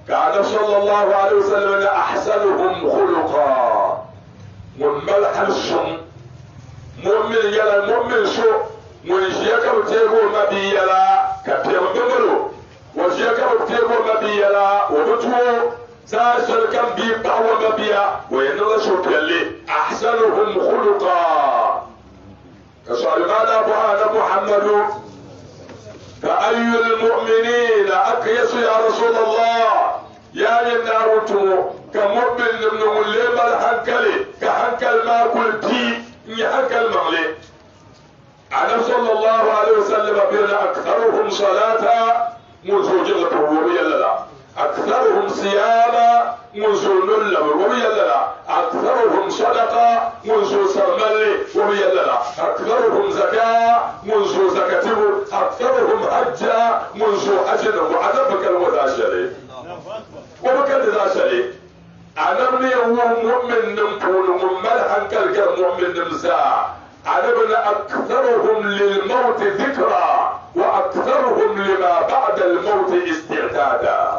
كان صلى الله عليه وسلم أحسنهم خلقا ومن الحلشم مؤمن يلا مؤمن شو ونجيك بتيبو مبي يلا كبير بمرو وجيك بتيبو مبي يلا وبتو ساشل كم بي باو مبيا وينلا شو بيلي أحسنهم خلقا كسؤال ماذا أبو محمد فأي المؤمنين أكيس يا رسول الله يا ينارتو كمؤمن من وليم الحنكلي كحنكل ما قلتي يحنكل مغلي أنا صلى الله عليه وسلم بين أكثرهم صلاة منذ جغة وبي لا أكثرهم صياما منذ نل وبي لا أكثرهم صدقة منذ سرمل وبي لا أكثرهم زكاة منذ زكاته أكثرهم حجا منذ حجنا وأنا بكر وذاشري وبكر ذاشري أنا من يوم مؤمن نمكون ممن حنكل كمؤمن نمسا أنا من أكثرهم للموت ذكرى وأكثرهم لما بعد الموت استعدادا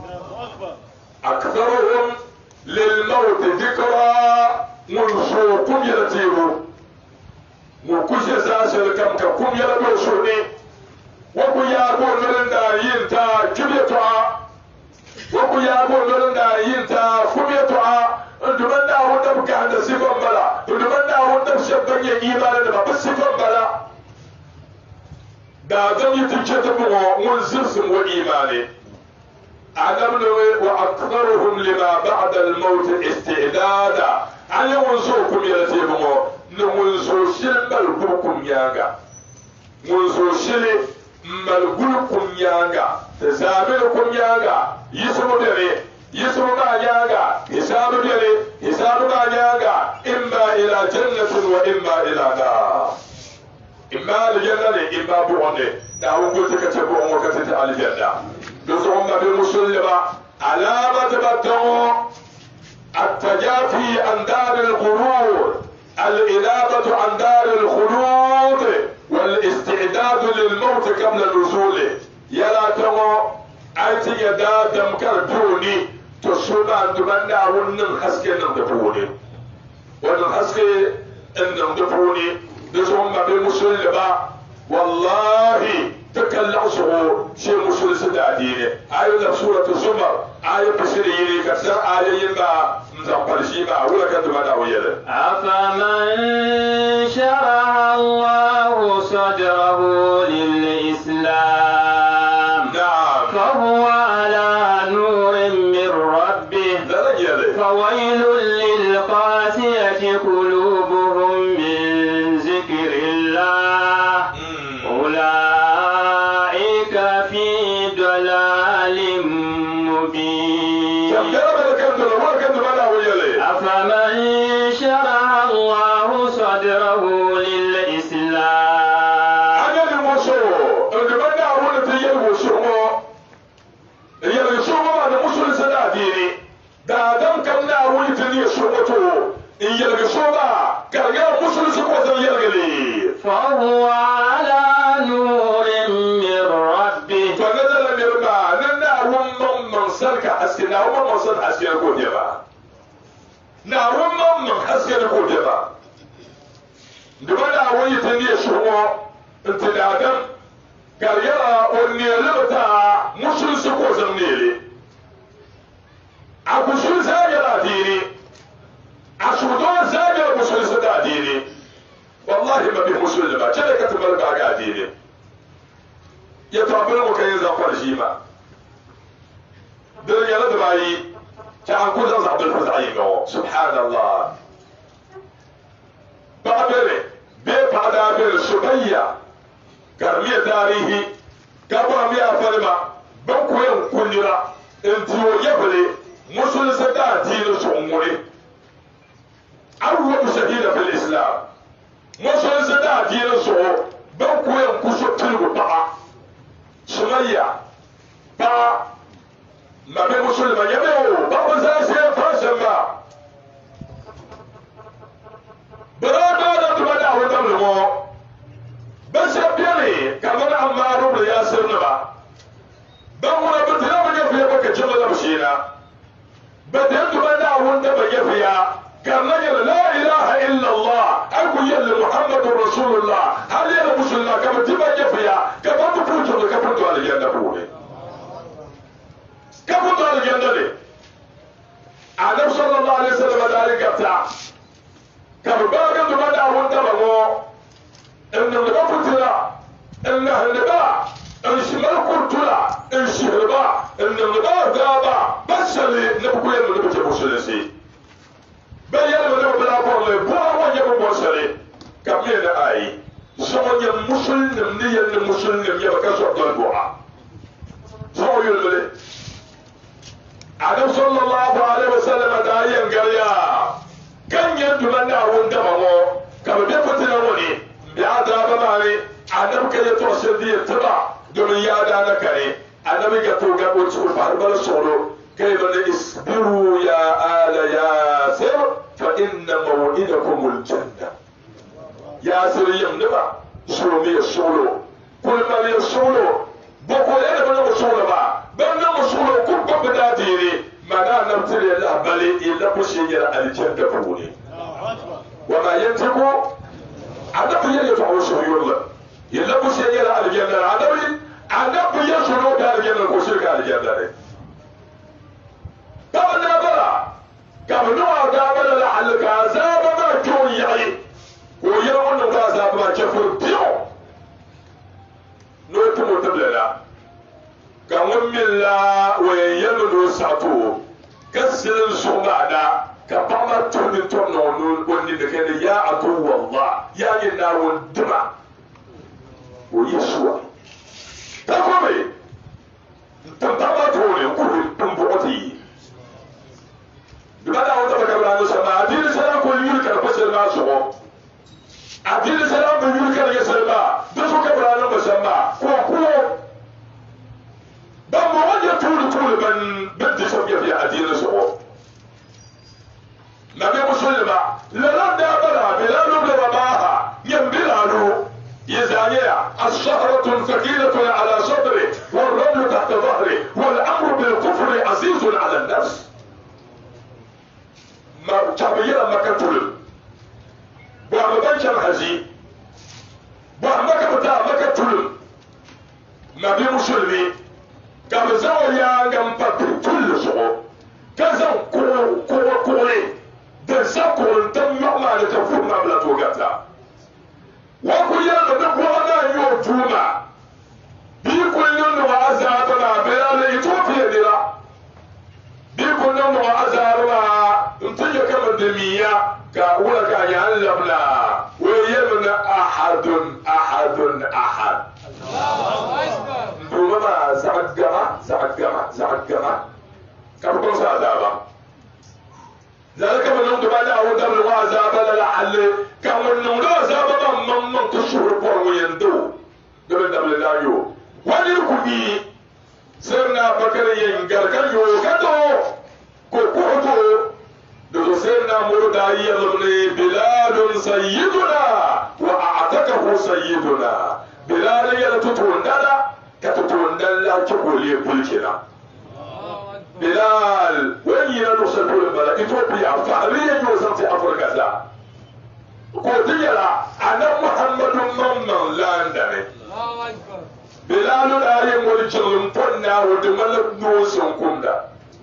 أكثرهم للموت ذكرى منذ كم يرتيبوا وكش زاشر كم كم يرتوشوني وكو يابون من داينتا كبيتوا وكو يابون من داينتا كبيتوا ndumanda wanda buka da sifan bala ndumanda wanda shabban ya imani da ba sifan bala da zan yi tuce ta buwa mun zirsun wa imani adam ne wa aktharuhum lima ba'da al-maut istidada an yawon so kum ya te buwa ne mun so shilbal gurkum yaga mun so shile mal gurkum yaga da zabil kum yaga yismu dare يسمى ما جاء حساب بيلي حساب ما جاء إما إلى جنة وإما إلى نار إما الجنة إما بواني دعوا قلت كتبوا وكتبت على الجنة نزعم بالمسلمة علامة بدو التجافي عن دار الغرور الإنابة عن دار الخلود والاستعداد للموت قبل نزوله يلا تمو أيتي يدا دمكر دوني to suna duban da wannan haske nan da fone wannan haske din nan da fone da zuwan ba bai musulmi ba wallahi takalla su shi musulmi su da dine ayoyin suratul zumar ayoyin bashiri ne kasar ayoyin ba zan farshi ba wala kan duban da wayar afaman sharaha Allahu sadrahu lil islam fa huwa ala nurin فويل للقاسية قلوبهم من ذكر الله أولئك في ضلال مبين أفمن شرح الله صدره للإسلام da dan kan da wani tuni so wato in yalga so ba karga musul su ko zan yalgale fa huwa ala nurin min rabbi fa nazala min ba nan da rumman man sarka haske na rumman man sarka haske ko je ba na rumman man haske ko je ba duba da wani tuni so intidadan karga wani lebta musul su ko zan nele akusul zagara dini asudon zagara musul sada dini wallahi ma bi musul ba ce da ka tabar ba ga dini ya tabar mu kai zafar shi ba dan ya da bayi ta an ku zan zabul fuzai ga subhanallah ba bere be fada be subayya garmiya tarihi gaba mi afarma ban koyan kullira in tiyo yabale musul sada dini sungure arwa shahida fil islam musul sada dini so ban koyan kuso tilgu ba sumayya ba ma be musulma yabe o ba ba za sai fashin ba barada da tubada wannan lumo ban sai kamar amma rubu ya sirna ba ban wani mutum ya fiye baka jama'a da shi كان لا إله إلا الله أقول يا محمد رسول الله هل يا مسلم كما تبا جفيا كما تفوجوا كما تفوجوا على الجنة بولي كما تفوجوا على الجنة لي النبي صلى الله عليه وسلم ذلك أبتع كما باقي دمنا وانتبهوا إن الغفتنا إن النباء إن شمال كرتلا إن شهربا إن النباء دابا بس اللي نبقوا يلو نبقى مسلسي بيان من بلا بول بولا وجه بوسري كمين اي سو ي مسلم ني المسلم يبقى صدق البوعه سو يلمل عليه صلى الله عليه وسلم دايا غريا كان يدمنا وندا مو كما بيفتنا وني يا دابا مالي ادم كي توسدي تبع دنيا دانا كري ادم يتو غبو سو باربل سولو كيف اصبروا يا آل ياسر فإن موعدكم الجنة ياسر يمنبا سلومي السولو كل ما يسولو بقول أنا بنا مسولو با بنا مسولو كل بدا ديري ما نا نمتلي الله بلي إلا بشيء الجنة فوني وما ينتقو عدم يفعل سوي الله إلا بشيء الجنة عدم يسولو كالجنة كوشير كالجنة قبل بلا قبل قبل لعلك عذاب ما كون يعي ويوم عذاب ما كفر بيو نوت متبللا كم من لا ويمن ساتو كسر سمعنا كبما تون تون وني يا عدو الله يا يناول دمع ويسوع تقومي تنتبه تقولي كل تنبؤتي بماذا هو تبقى قبل أن يسمى أدين السلام كل يلك الفصل ما سوى أدين السلام بيلك اليسلم دسو قبل أن يسمى كوكو بما وجه طول من بدي سبيا في أدين السلام نبي مسلم لرد أبدا بلال بن رباحة ينبلال يزانيا الشهرة ثقيلة على صدره والرمل تحت ظهره والأمر بالكفر عزيز على النفس ما تبينا ما كتول بوعم بنشم حزي بوعم كبتا ما كتول نبي مسلمي قام زاويا قام بطل سو كذا كوري دزاكور تم ما لتفور ما بلا توغاتا وكيا نبوانا يوتوما بيكون نو عزابنا بلا ايثيوبيا ديرا بيكون نو عزابنا انتجا كما دمية كأولا كان يعلمنا ويمنا أحد دوما زعجما كم سعدابا ذلك من نوم دبالا أو دبل وعزابا لعل كم نوم عزابا من تشهر بور ويندو دبل لا يو وليكوي سيرنا بكر ينقر كان يوكتو كوكوتو سيدنا مردا يلغني بلال سيدنا وأعتقه سيدنا بلال يلتتوندنا كتتوندنا كقولي بلكنا بلال وين ينسل البلد إثيوبيا فعليا يوزنتي أفريقيا قلت يلا أنا محمد من لاندني بلال لا يمول جلم فنا ودمل نوسن كندا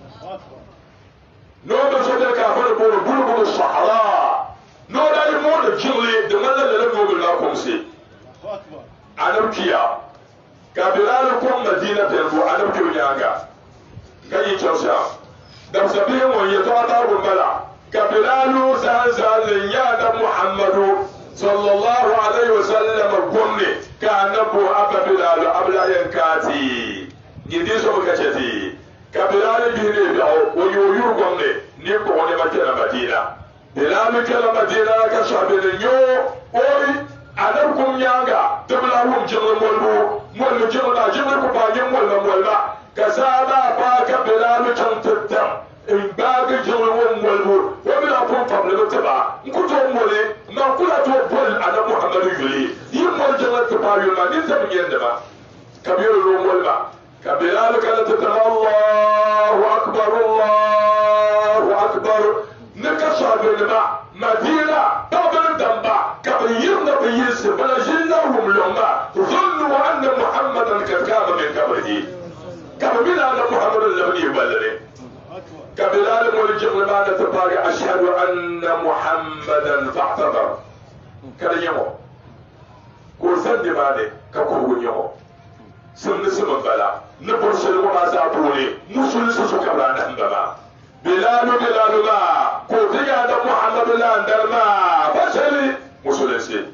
نودا سودا كافر بول بول الصحراء نودا يمول الجلي دمل للم لا كومسي أنا كيا كبلال كم مدينة بيربو أنا كيونياغا كي تشوسا دم سبيه ويتواتا بمبلا كبلال زال يا محمد صلى الله عليه وسلم قمني كان نبو أبا بلال أبلا ينكاتي يدي سو كشتي كبلال بيني بيعو ويويو قمني نيكو وني مكينا مدينة بلال كلا مدينة كشعبين يو أوي أنكم يانغا تبلاهم جمل مولو جمل جمل كبايم مولما كسادا باك بلال تنتتم إن باك جمل مولو وبلا فون فملو تبا نكتو مولي ما كلا توبول أنا محمد يولي يمول جمل كبايم ما ننتم يندما كبير مولما كبلال كلا تتم الله أكبر نكسر بالماء مدينة طبل دمبا كبيرنا بيس بلجنهم لما ظنوا أن محمدا قد كان من قبله كبيرنا أن محمد لم يبلغ كبلال مولجم لما نتبارك أشهد أن محمدا فاعتذر كان يمو كوزن دماني كاكو يمو سمن بلا نبرسل وما زابوني مسل سسكبرا نهبما بلال ما كوتي هذا محمد لاندر ما بشري مسلسي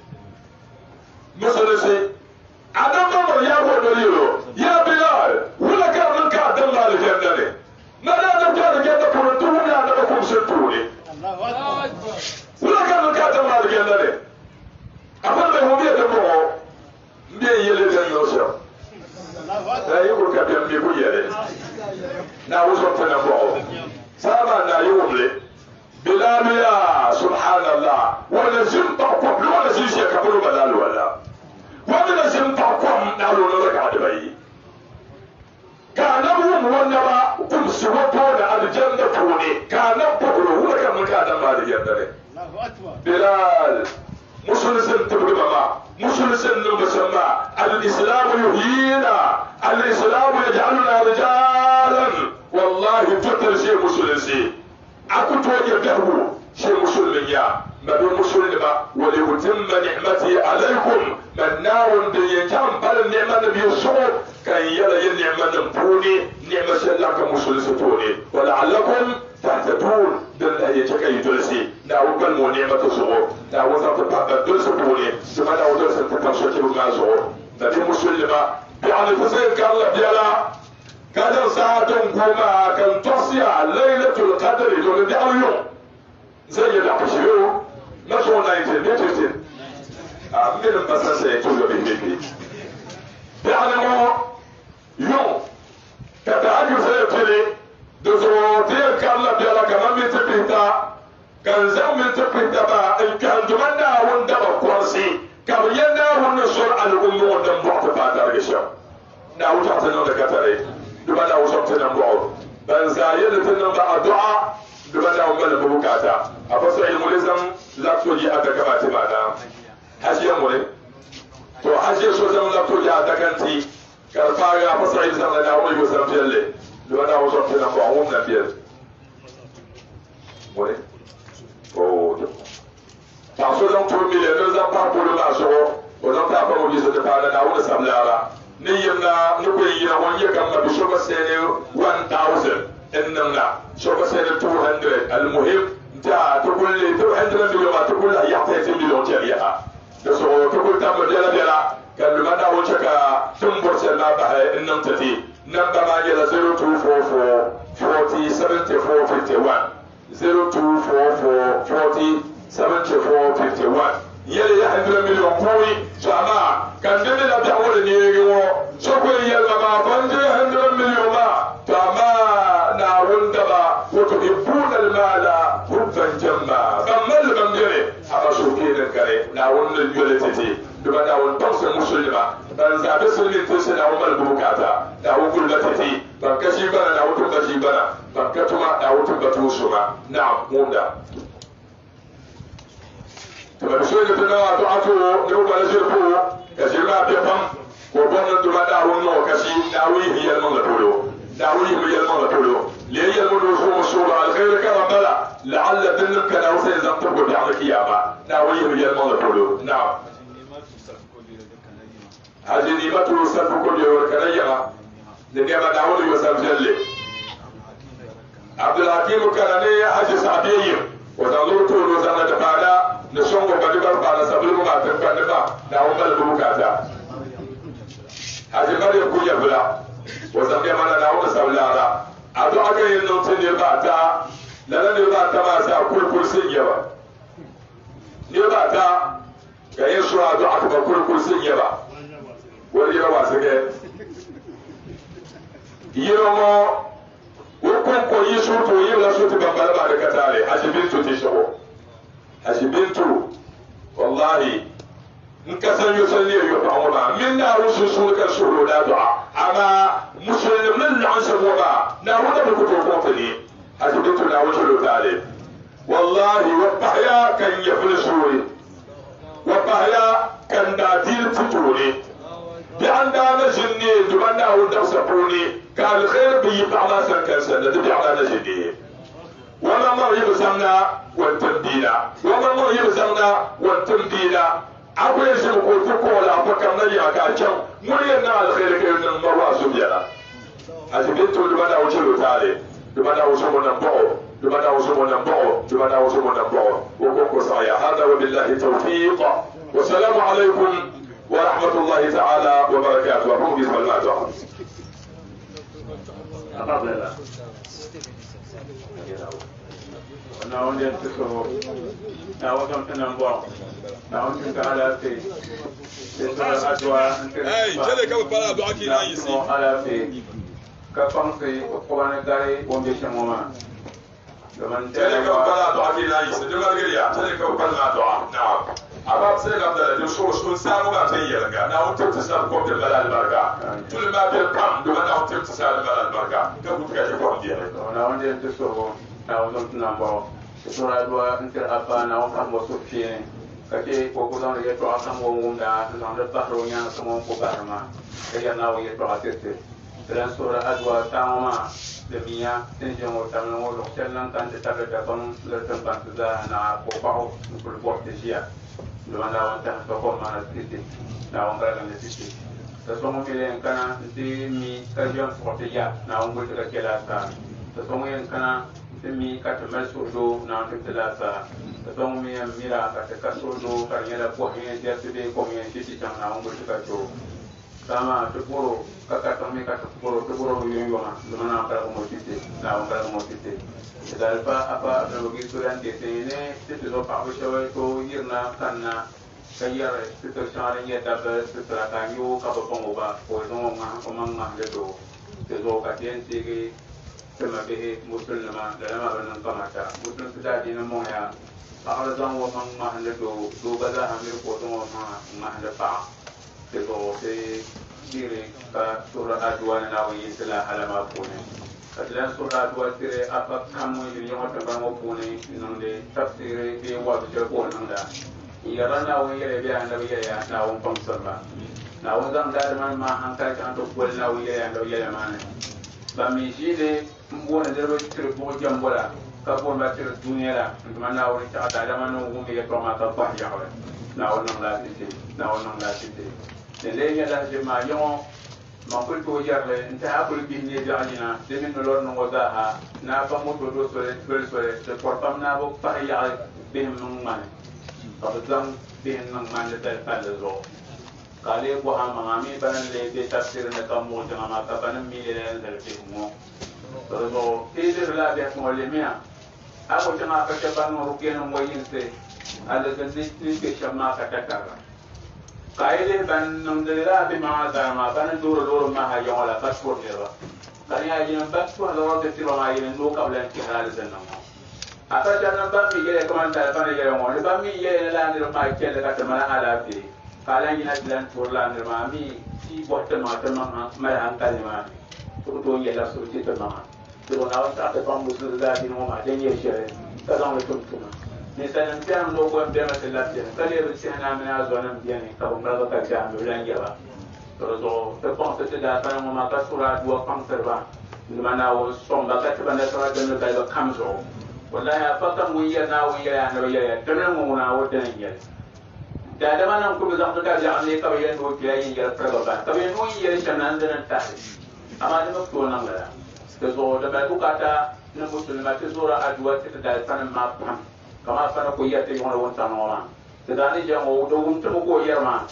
أنا ما يا ودليلو يا بلال ولا كان من كادم مال الجنة ما لا نبغى الجنة كورتوني أنا بكون سنتوني ولا كان من كادم مال الجنة أفضل ما هو بيدمو بيجي للجنة لا يقول كبير بيقول يلي لا وصلت نبغى سابا نا يوملي بلال يا سبحان الله ولا زمطكم ولا زيشي كبروا بلال ولا ولا زمطكم نالو نرجع دبي كان ابوهم ونبا كم سوتون الجنة توني كان ابوهم ولا كان مكان ما الجنة بلال مسلسل تبغى ما مسلسل نمسمى الإسلام يهينا الإسلام يجعلنا رجالا والله تتر شيء مسلسي أكو توجه دهو شيء مسلم يا ما بين مسلمة وليتم نعمتي عليكم من ناون بيجام بل النعمة بيصوب كان يلا النعمة نبوني نعمة شلك مسلسطوني ولعلكم تهتدون دل هي تكاي دلسي ناو بل نعمة صوب ناو زبط دلسطوني ثم ناو دلس تتنشكي بغازو ما بين مسلمة بيعني فسير كان الله بيلا كان ساعة كما كان تصيع ليلة القدر دون دي اليوم زي العشرين نشو 1915 من بس سيتوجه به يعني يوم كتاجي سيتلي دزوتي كان لا بيلا كمان متبيتا كان زم متبيتا با كان دمنا وندبا كورسي كان ينا ونصر الأمور دم بعض بعد الرجال ناو تعطينا دكاتره دمنا وصلتنا بعض بنزايدتنا مع الدعاء دمنا ومن ببكاتا أبصر الملزم لا تجي أدكماتي معنا حاجي أمولي تو حاجي سوزم لا تجي أدكنتي كالفاري أبصر الملزم لنا أمولي وسلم جلي دمنا وصلتنا بعض نبيل مولي أوه تعصوزم تورمي لنزم باربولو ماسو وزم تابعو جيزة دفعنا ناون سبلارا نيمنا نقول يا وانيا كم بشوف سنة 1000 إننا شوف سنة 200 المهم تا تقول لي 200 مليون ما تقول لا يعطي مليون تريها بس هو تقول تام بيلا كان لما نقول شكا تنبر سنة بها إنم تتي نمبر ما جل 0244 40 74 51 0244 40 74 51 yele ya 100 million koi sama kan deme la tawole ni yo so ko yalla ma bande 100 million ma tama na wanda ba wato ibuna al mala hubban jamma kamal bangere aba so kenan kare na wannan yole tete duba da wannan tausa musulma dan zabe sunni to sai na umar bukata da hukul da tete ban kashi bana da wato kashi bana ban katuma da wato batu suma na'am munda تبشر تنا دعاتو نوبا لشركو كشيرنا بيفهم وبون دما دارون نو كشي داوي هي المغلطولو داوي هي المغلطولو ليه المدو سو مصوبة الخير كما بلا لعل دنم كان اوسي زمتو بعمل كياما داوي هي المغلطولو نعم هذه نيمة سلف كل يوم كنيما لنيما داولي وسلف جلي عبد الحكيم كان حاجة سعبية وتنظر طول وزنة دفانا نشون وبدبر بعد سبيل ما تنفع نعم بالبوكاتا هذه مريم كويا بلا وزنة ما نعم سبلانا أدو أكيد إنه تنباتا لأن نباتا ما سأكل كل سنجبا نباتا كأي شو أدو أكبر كل سنجبا وليرا واسكت يرومو وكم كوي شوتو يبلا شوتو بمبالا بعد كتاري حجبينتو تشوو حجبينتو والله نكسر يصلي يطعمنا منا رسول كسر لا دعاء أما مسلم لله عن سبوبا نعود بكتب فوتني حجبينتو نعود له تعالي والله وبحيا كان يفلسوري وبحيا كان داتيل تطوري بعندنا جني دمنا ودرسبوني كان الخير بيبعنا سنكن سنة بيعنا جني وما مر يبسمنا والتمدينا وما مر يبسمنا والتمدينا أقول يسمى كل فكولا فكمنا يا كاتشم مرينا الخير كنا مروا سبيلا أجبتوا دمنا وشلو تالي دمنا وشمونا بقو دمنا وشمونا بقو دمنا وشمونا بقو وكوكو صايا هذا وبالله توفيق والسلام عليكم ورحمة الله تعالى وبركاته وهم بسم الله تعالى نعم ينتسه نعم تنبع نعم على في اي جلك ابو بلا دعاكي نايسي على في كفانسي وقوانا داري ومبيشموما جلك ابو بلا دعاكي نايسي دمرغريا جلك ابو بلا دعاء نعم أباب سيد عبد الله يشوش كل سنة ما تيجي ناو تبتسال كوب البلد البركة كل ما بيركم دوما ناو تبتسال البلد البركة كم تكاجي كوب ديالك ناو ينتسه ناو تنبع sura dua inter apa na orang bosuk sini kaki pokulan dia tu akan mengunda nanda bahronya semua pokarma kaya na dia tu asyik dan sura dua tama deminya tenjong utama lo jalan kan tetap dalam tempat sudah na popau untuk buat dia mana orang tokong mana sisi na orang kan sisi sesuatu yang kana di mi kajian seperti ya na orang boleh kelihatan sesuatu yang kana mi kata mersudo na telasa tong mi mira kata kasudo kanya la pohnya dia sudah pohnya sisi jam na umur kaco sama tepuro kata mi kata tepuro yuyoma mana para komoditi na para komoditi dan apa begitu dan di sini itu pak bersama itu irna karena kaya itu sebenarnya dapat setelah kayu kapal pengobat orang itu itu kajian segi كما به مسلم لما بنن قمتا مسلم تدادين مويا أخرجان ومن مهندو دو بدا همير قوتون وما مهندفع تقو في سيري كسورة أدوان ناوي سلا على ما بوني كتلان سورة أدوان سيري أفا كمو يليون تبرمو بوني نندي تفسيري في وابجر بون نندا يرى ناوي يلي بيان ناوي يلي ناوي فمسرما ناوي زم دارمان ما هنكاك أنتو قول ناوي يلي ناوي يلي ماني بميشيدي mbona dero tire bo jambola ka bo ma tire dunyala mana woni ta da mana ngumbe ya to ma ka ba ya wala na wonno la tite na wonno la tite de le ya la je ma yo ma ko to jarle nta akul bi ni jaanina de min lor no goda ha na ba mo to do sore de portam na bo pa ya be mun man ka zam be mun man de ta de zo kale bo ha ma mi banan le be tafsir na ka mo jama ka banan mi le le be mo so ile la be ko le mia ako jama ka ta ban mo ruken mo yinse ala kan ni ke shama ka ta ka kaile ban nam de la be ma da ma ban duro ma ha yo la passport le ba kan ya yin passport la de tiro ma yin no ka blan ki hal den no ata jana ba mi yele ko man ta ban yele mo le ba mi yele la ndir ma ke le ka ta ma ala bi kala yin adlan pour la ndir ma mi si botte ma ta ma han ka ni ma to yela so ti ta ma to na wa ta ta musu da di no ma den ye shere ka don le tum tum ni sanan tiam no go be ma tella tiam kale be sina me na zo nan bien ka bo ma ka ta am lan ya ba to te pense te da ta mo ma ka sura do conserva ni mana wo som ba ka ta banda sura den da ba kam zo wallahi fa ka mu ya na wo ya na ya to ne mo na wo den ya da da mana ko be zam ta ja ne ka ye no ki ya yin ya pra ba ka be no yin ya shanan den ta amma da ko nan ga so da ba ku kata na musulma te sura adwa te da tan ma pam kama fana ko yate yon won tan wala te da ni jango do won to ko yerma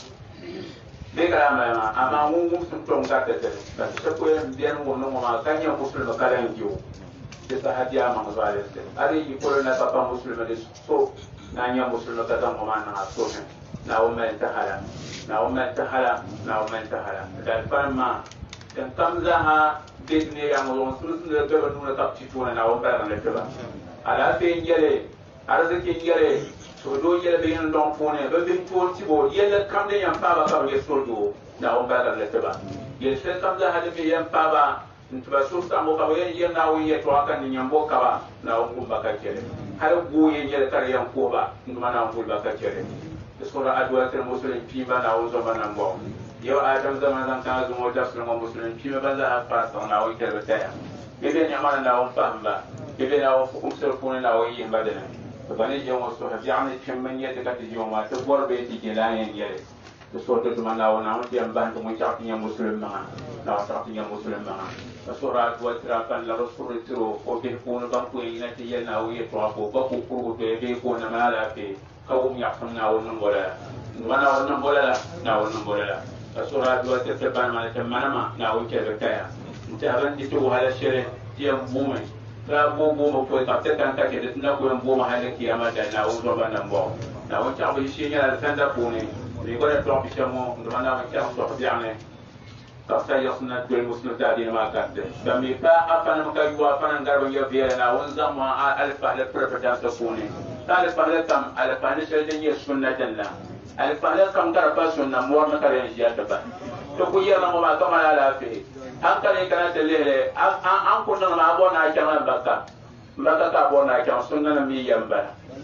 be kala ma ama won sun ton ka te te da se ko en bien won no ma kanya musulma kala ngiu te ta hadia ma zale te ari yi ko na papa musulma de so na nya musulma ka dan ma na so na o men ta hala na o men ta hala na o men ta hala da fan ma dan tamzaha بدني يا مولون سلسلة الجبل نون تبتشون أنا وبرنا الجبل على فين يلي على ذكين يلي سودو يلي بين لون فونه ببين فون تبو يلي كم لي ينفع كم يسودو نا وبرنا الجبل يلي كم ده هذا في ينفع انت بسوس تامو كوي يلي ناوي يتوقع نيامبو كوا نا وكم بكتير har goyen yel kar yan ko ba mana ful ba ka kere sura adwa tel muslim fi bana wo zo bana bo yo adam zaman zan ka zo mo das no muslim fi ba za fa sa na wo kere ta ya bebe ni amana na wo famba bebe na wo fu sel fun na wo yi badana to bani je mo so ha yani kemmeniyete ka ti joma to borbe ti kelane yele to so to mana wo na wo ti amban to mo chati ya muslim ma na chati ya muslim ma sura adwa tra kan la rasul tiro o ke fun ba ko ina ti ya na wo ye to ko ba ko ko be ko na mala fe kawum yakam na wannan bola mana wannan bola na wannan bola sura adwa ta ban ma ta manama na wuce da kaya ta ran di to hala shere ya mume ta gogo mo ko ta ta kan ta ke da na ko yan boma hala kiyama da na wuce ban nan bo na wuce abu shi ne da sanda ko ne ni ko da to bi mo mana ma ta so bi ane ta ta yasna dul muslim ta di ma ka da mi pa afana ma ka yuwa afana garba ya biya na won zamma alfa la prepara ta ko ne تعرف على كم على فانيش الدنيا سنة جنة على فانيش كم كرفا سنة مور نكرين زيادة بقى تقول يا ماما ما كم على في أنك لكنا تليه أن كنا نعبونا كنا بكا كابونا كنا سنة نمي ينبا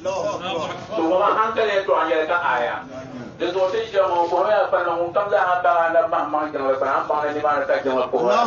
ثم أنك لتو عنيك آية دزوتي جمع بوما فنهم كم ذا هذا أنا ما كنا بنا ما نبي ما نتكلم بوما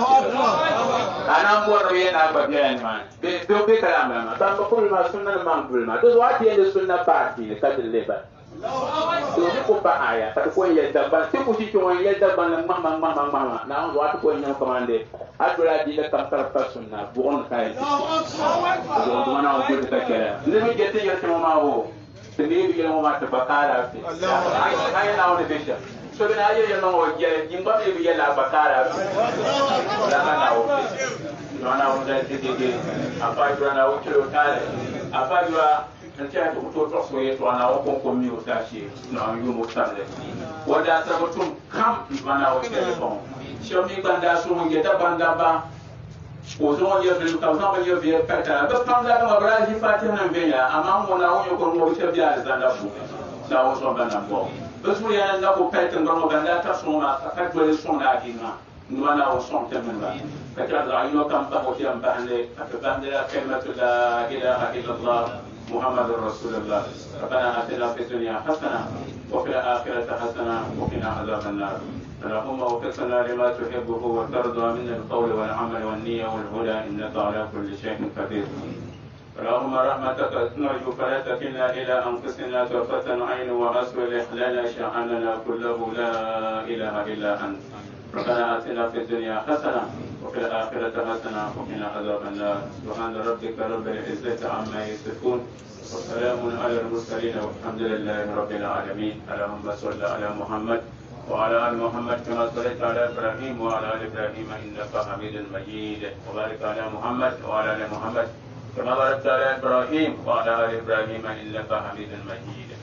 أنا بقول رينا بقيان ما بيوبي كلام ما بقول ما سنة ما بقول ما دزوتي اللي سنة بارتي كتير Jadi kupa ayah, tapi kau yang dapat, si posisi kau yang dapat mama, nah waktu kau yang komande, aku lagi letak terpersona, bukan kayak. Jadi mana aku kita kira, ini jadi yang semua mau, sendiri yang mau mati bakar api. Ayah nak orang desa, sebenarnya yang mau jadi, jimpa dia dia lah bakar api. Jangan nak orang, mana orang jadi, apa itu nak orang cerita kali, apa juga. Nanti aku betul terus saya tuan awak pun komunikasi, nak you mustahil. Wadah terbetul kam mana awak telefon. Siapa banda semua kita banda ba. Orang yang beli tahu nama dia biar kata. Betul banda apa berarti fatih nak bela. Amang mana awak yang korang siapa dia zanda pun. Nak awak semua banda pun. Betul yang nak aku kata korang banda tak semua tak boleh semua lagi nak. Mana awak semua teman ba. Kata ayuh kam tak boleh ambahne. Kata banda kalimat la ilaha illallah. محمد رسول الله ربنا آتنا في الدنيا حسنة وفي الآخرة حسنة وقنا عذاب النار اللهم وفقنا لما تحبه وترضى من القول والعمل والنية والهدى إنك على كل شيء قدير اللهم رحمتك نرجو فلا تكلنا إلى أنفسنا طرفة عين وأصلح لنا شأننا كله لا إله إلا أنت ربنا آتنا في الدنيا حسنة وفي الآخرة حسنة وقنا عذاب النار سبحان ربك رب العزة عما يصفون وسلام على المرسلين والحمد لله رب العالمين اللهم صل على محمد وعلى آل محمد كما صليت على إبراهيم وعلى آل إبراهيم إنك حميد مجيد وبارك على محمد وعلى آل محمد كما باركت على إبراهيم وعلى آل إبراهيم إنك حميد مجيد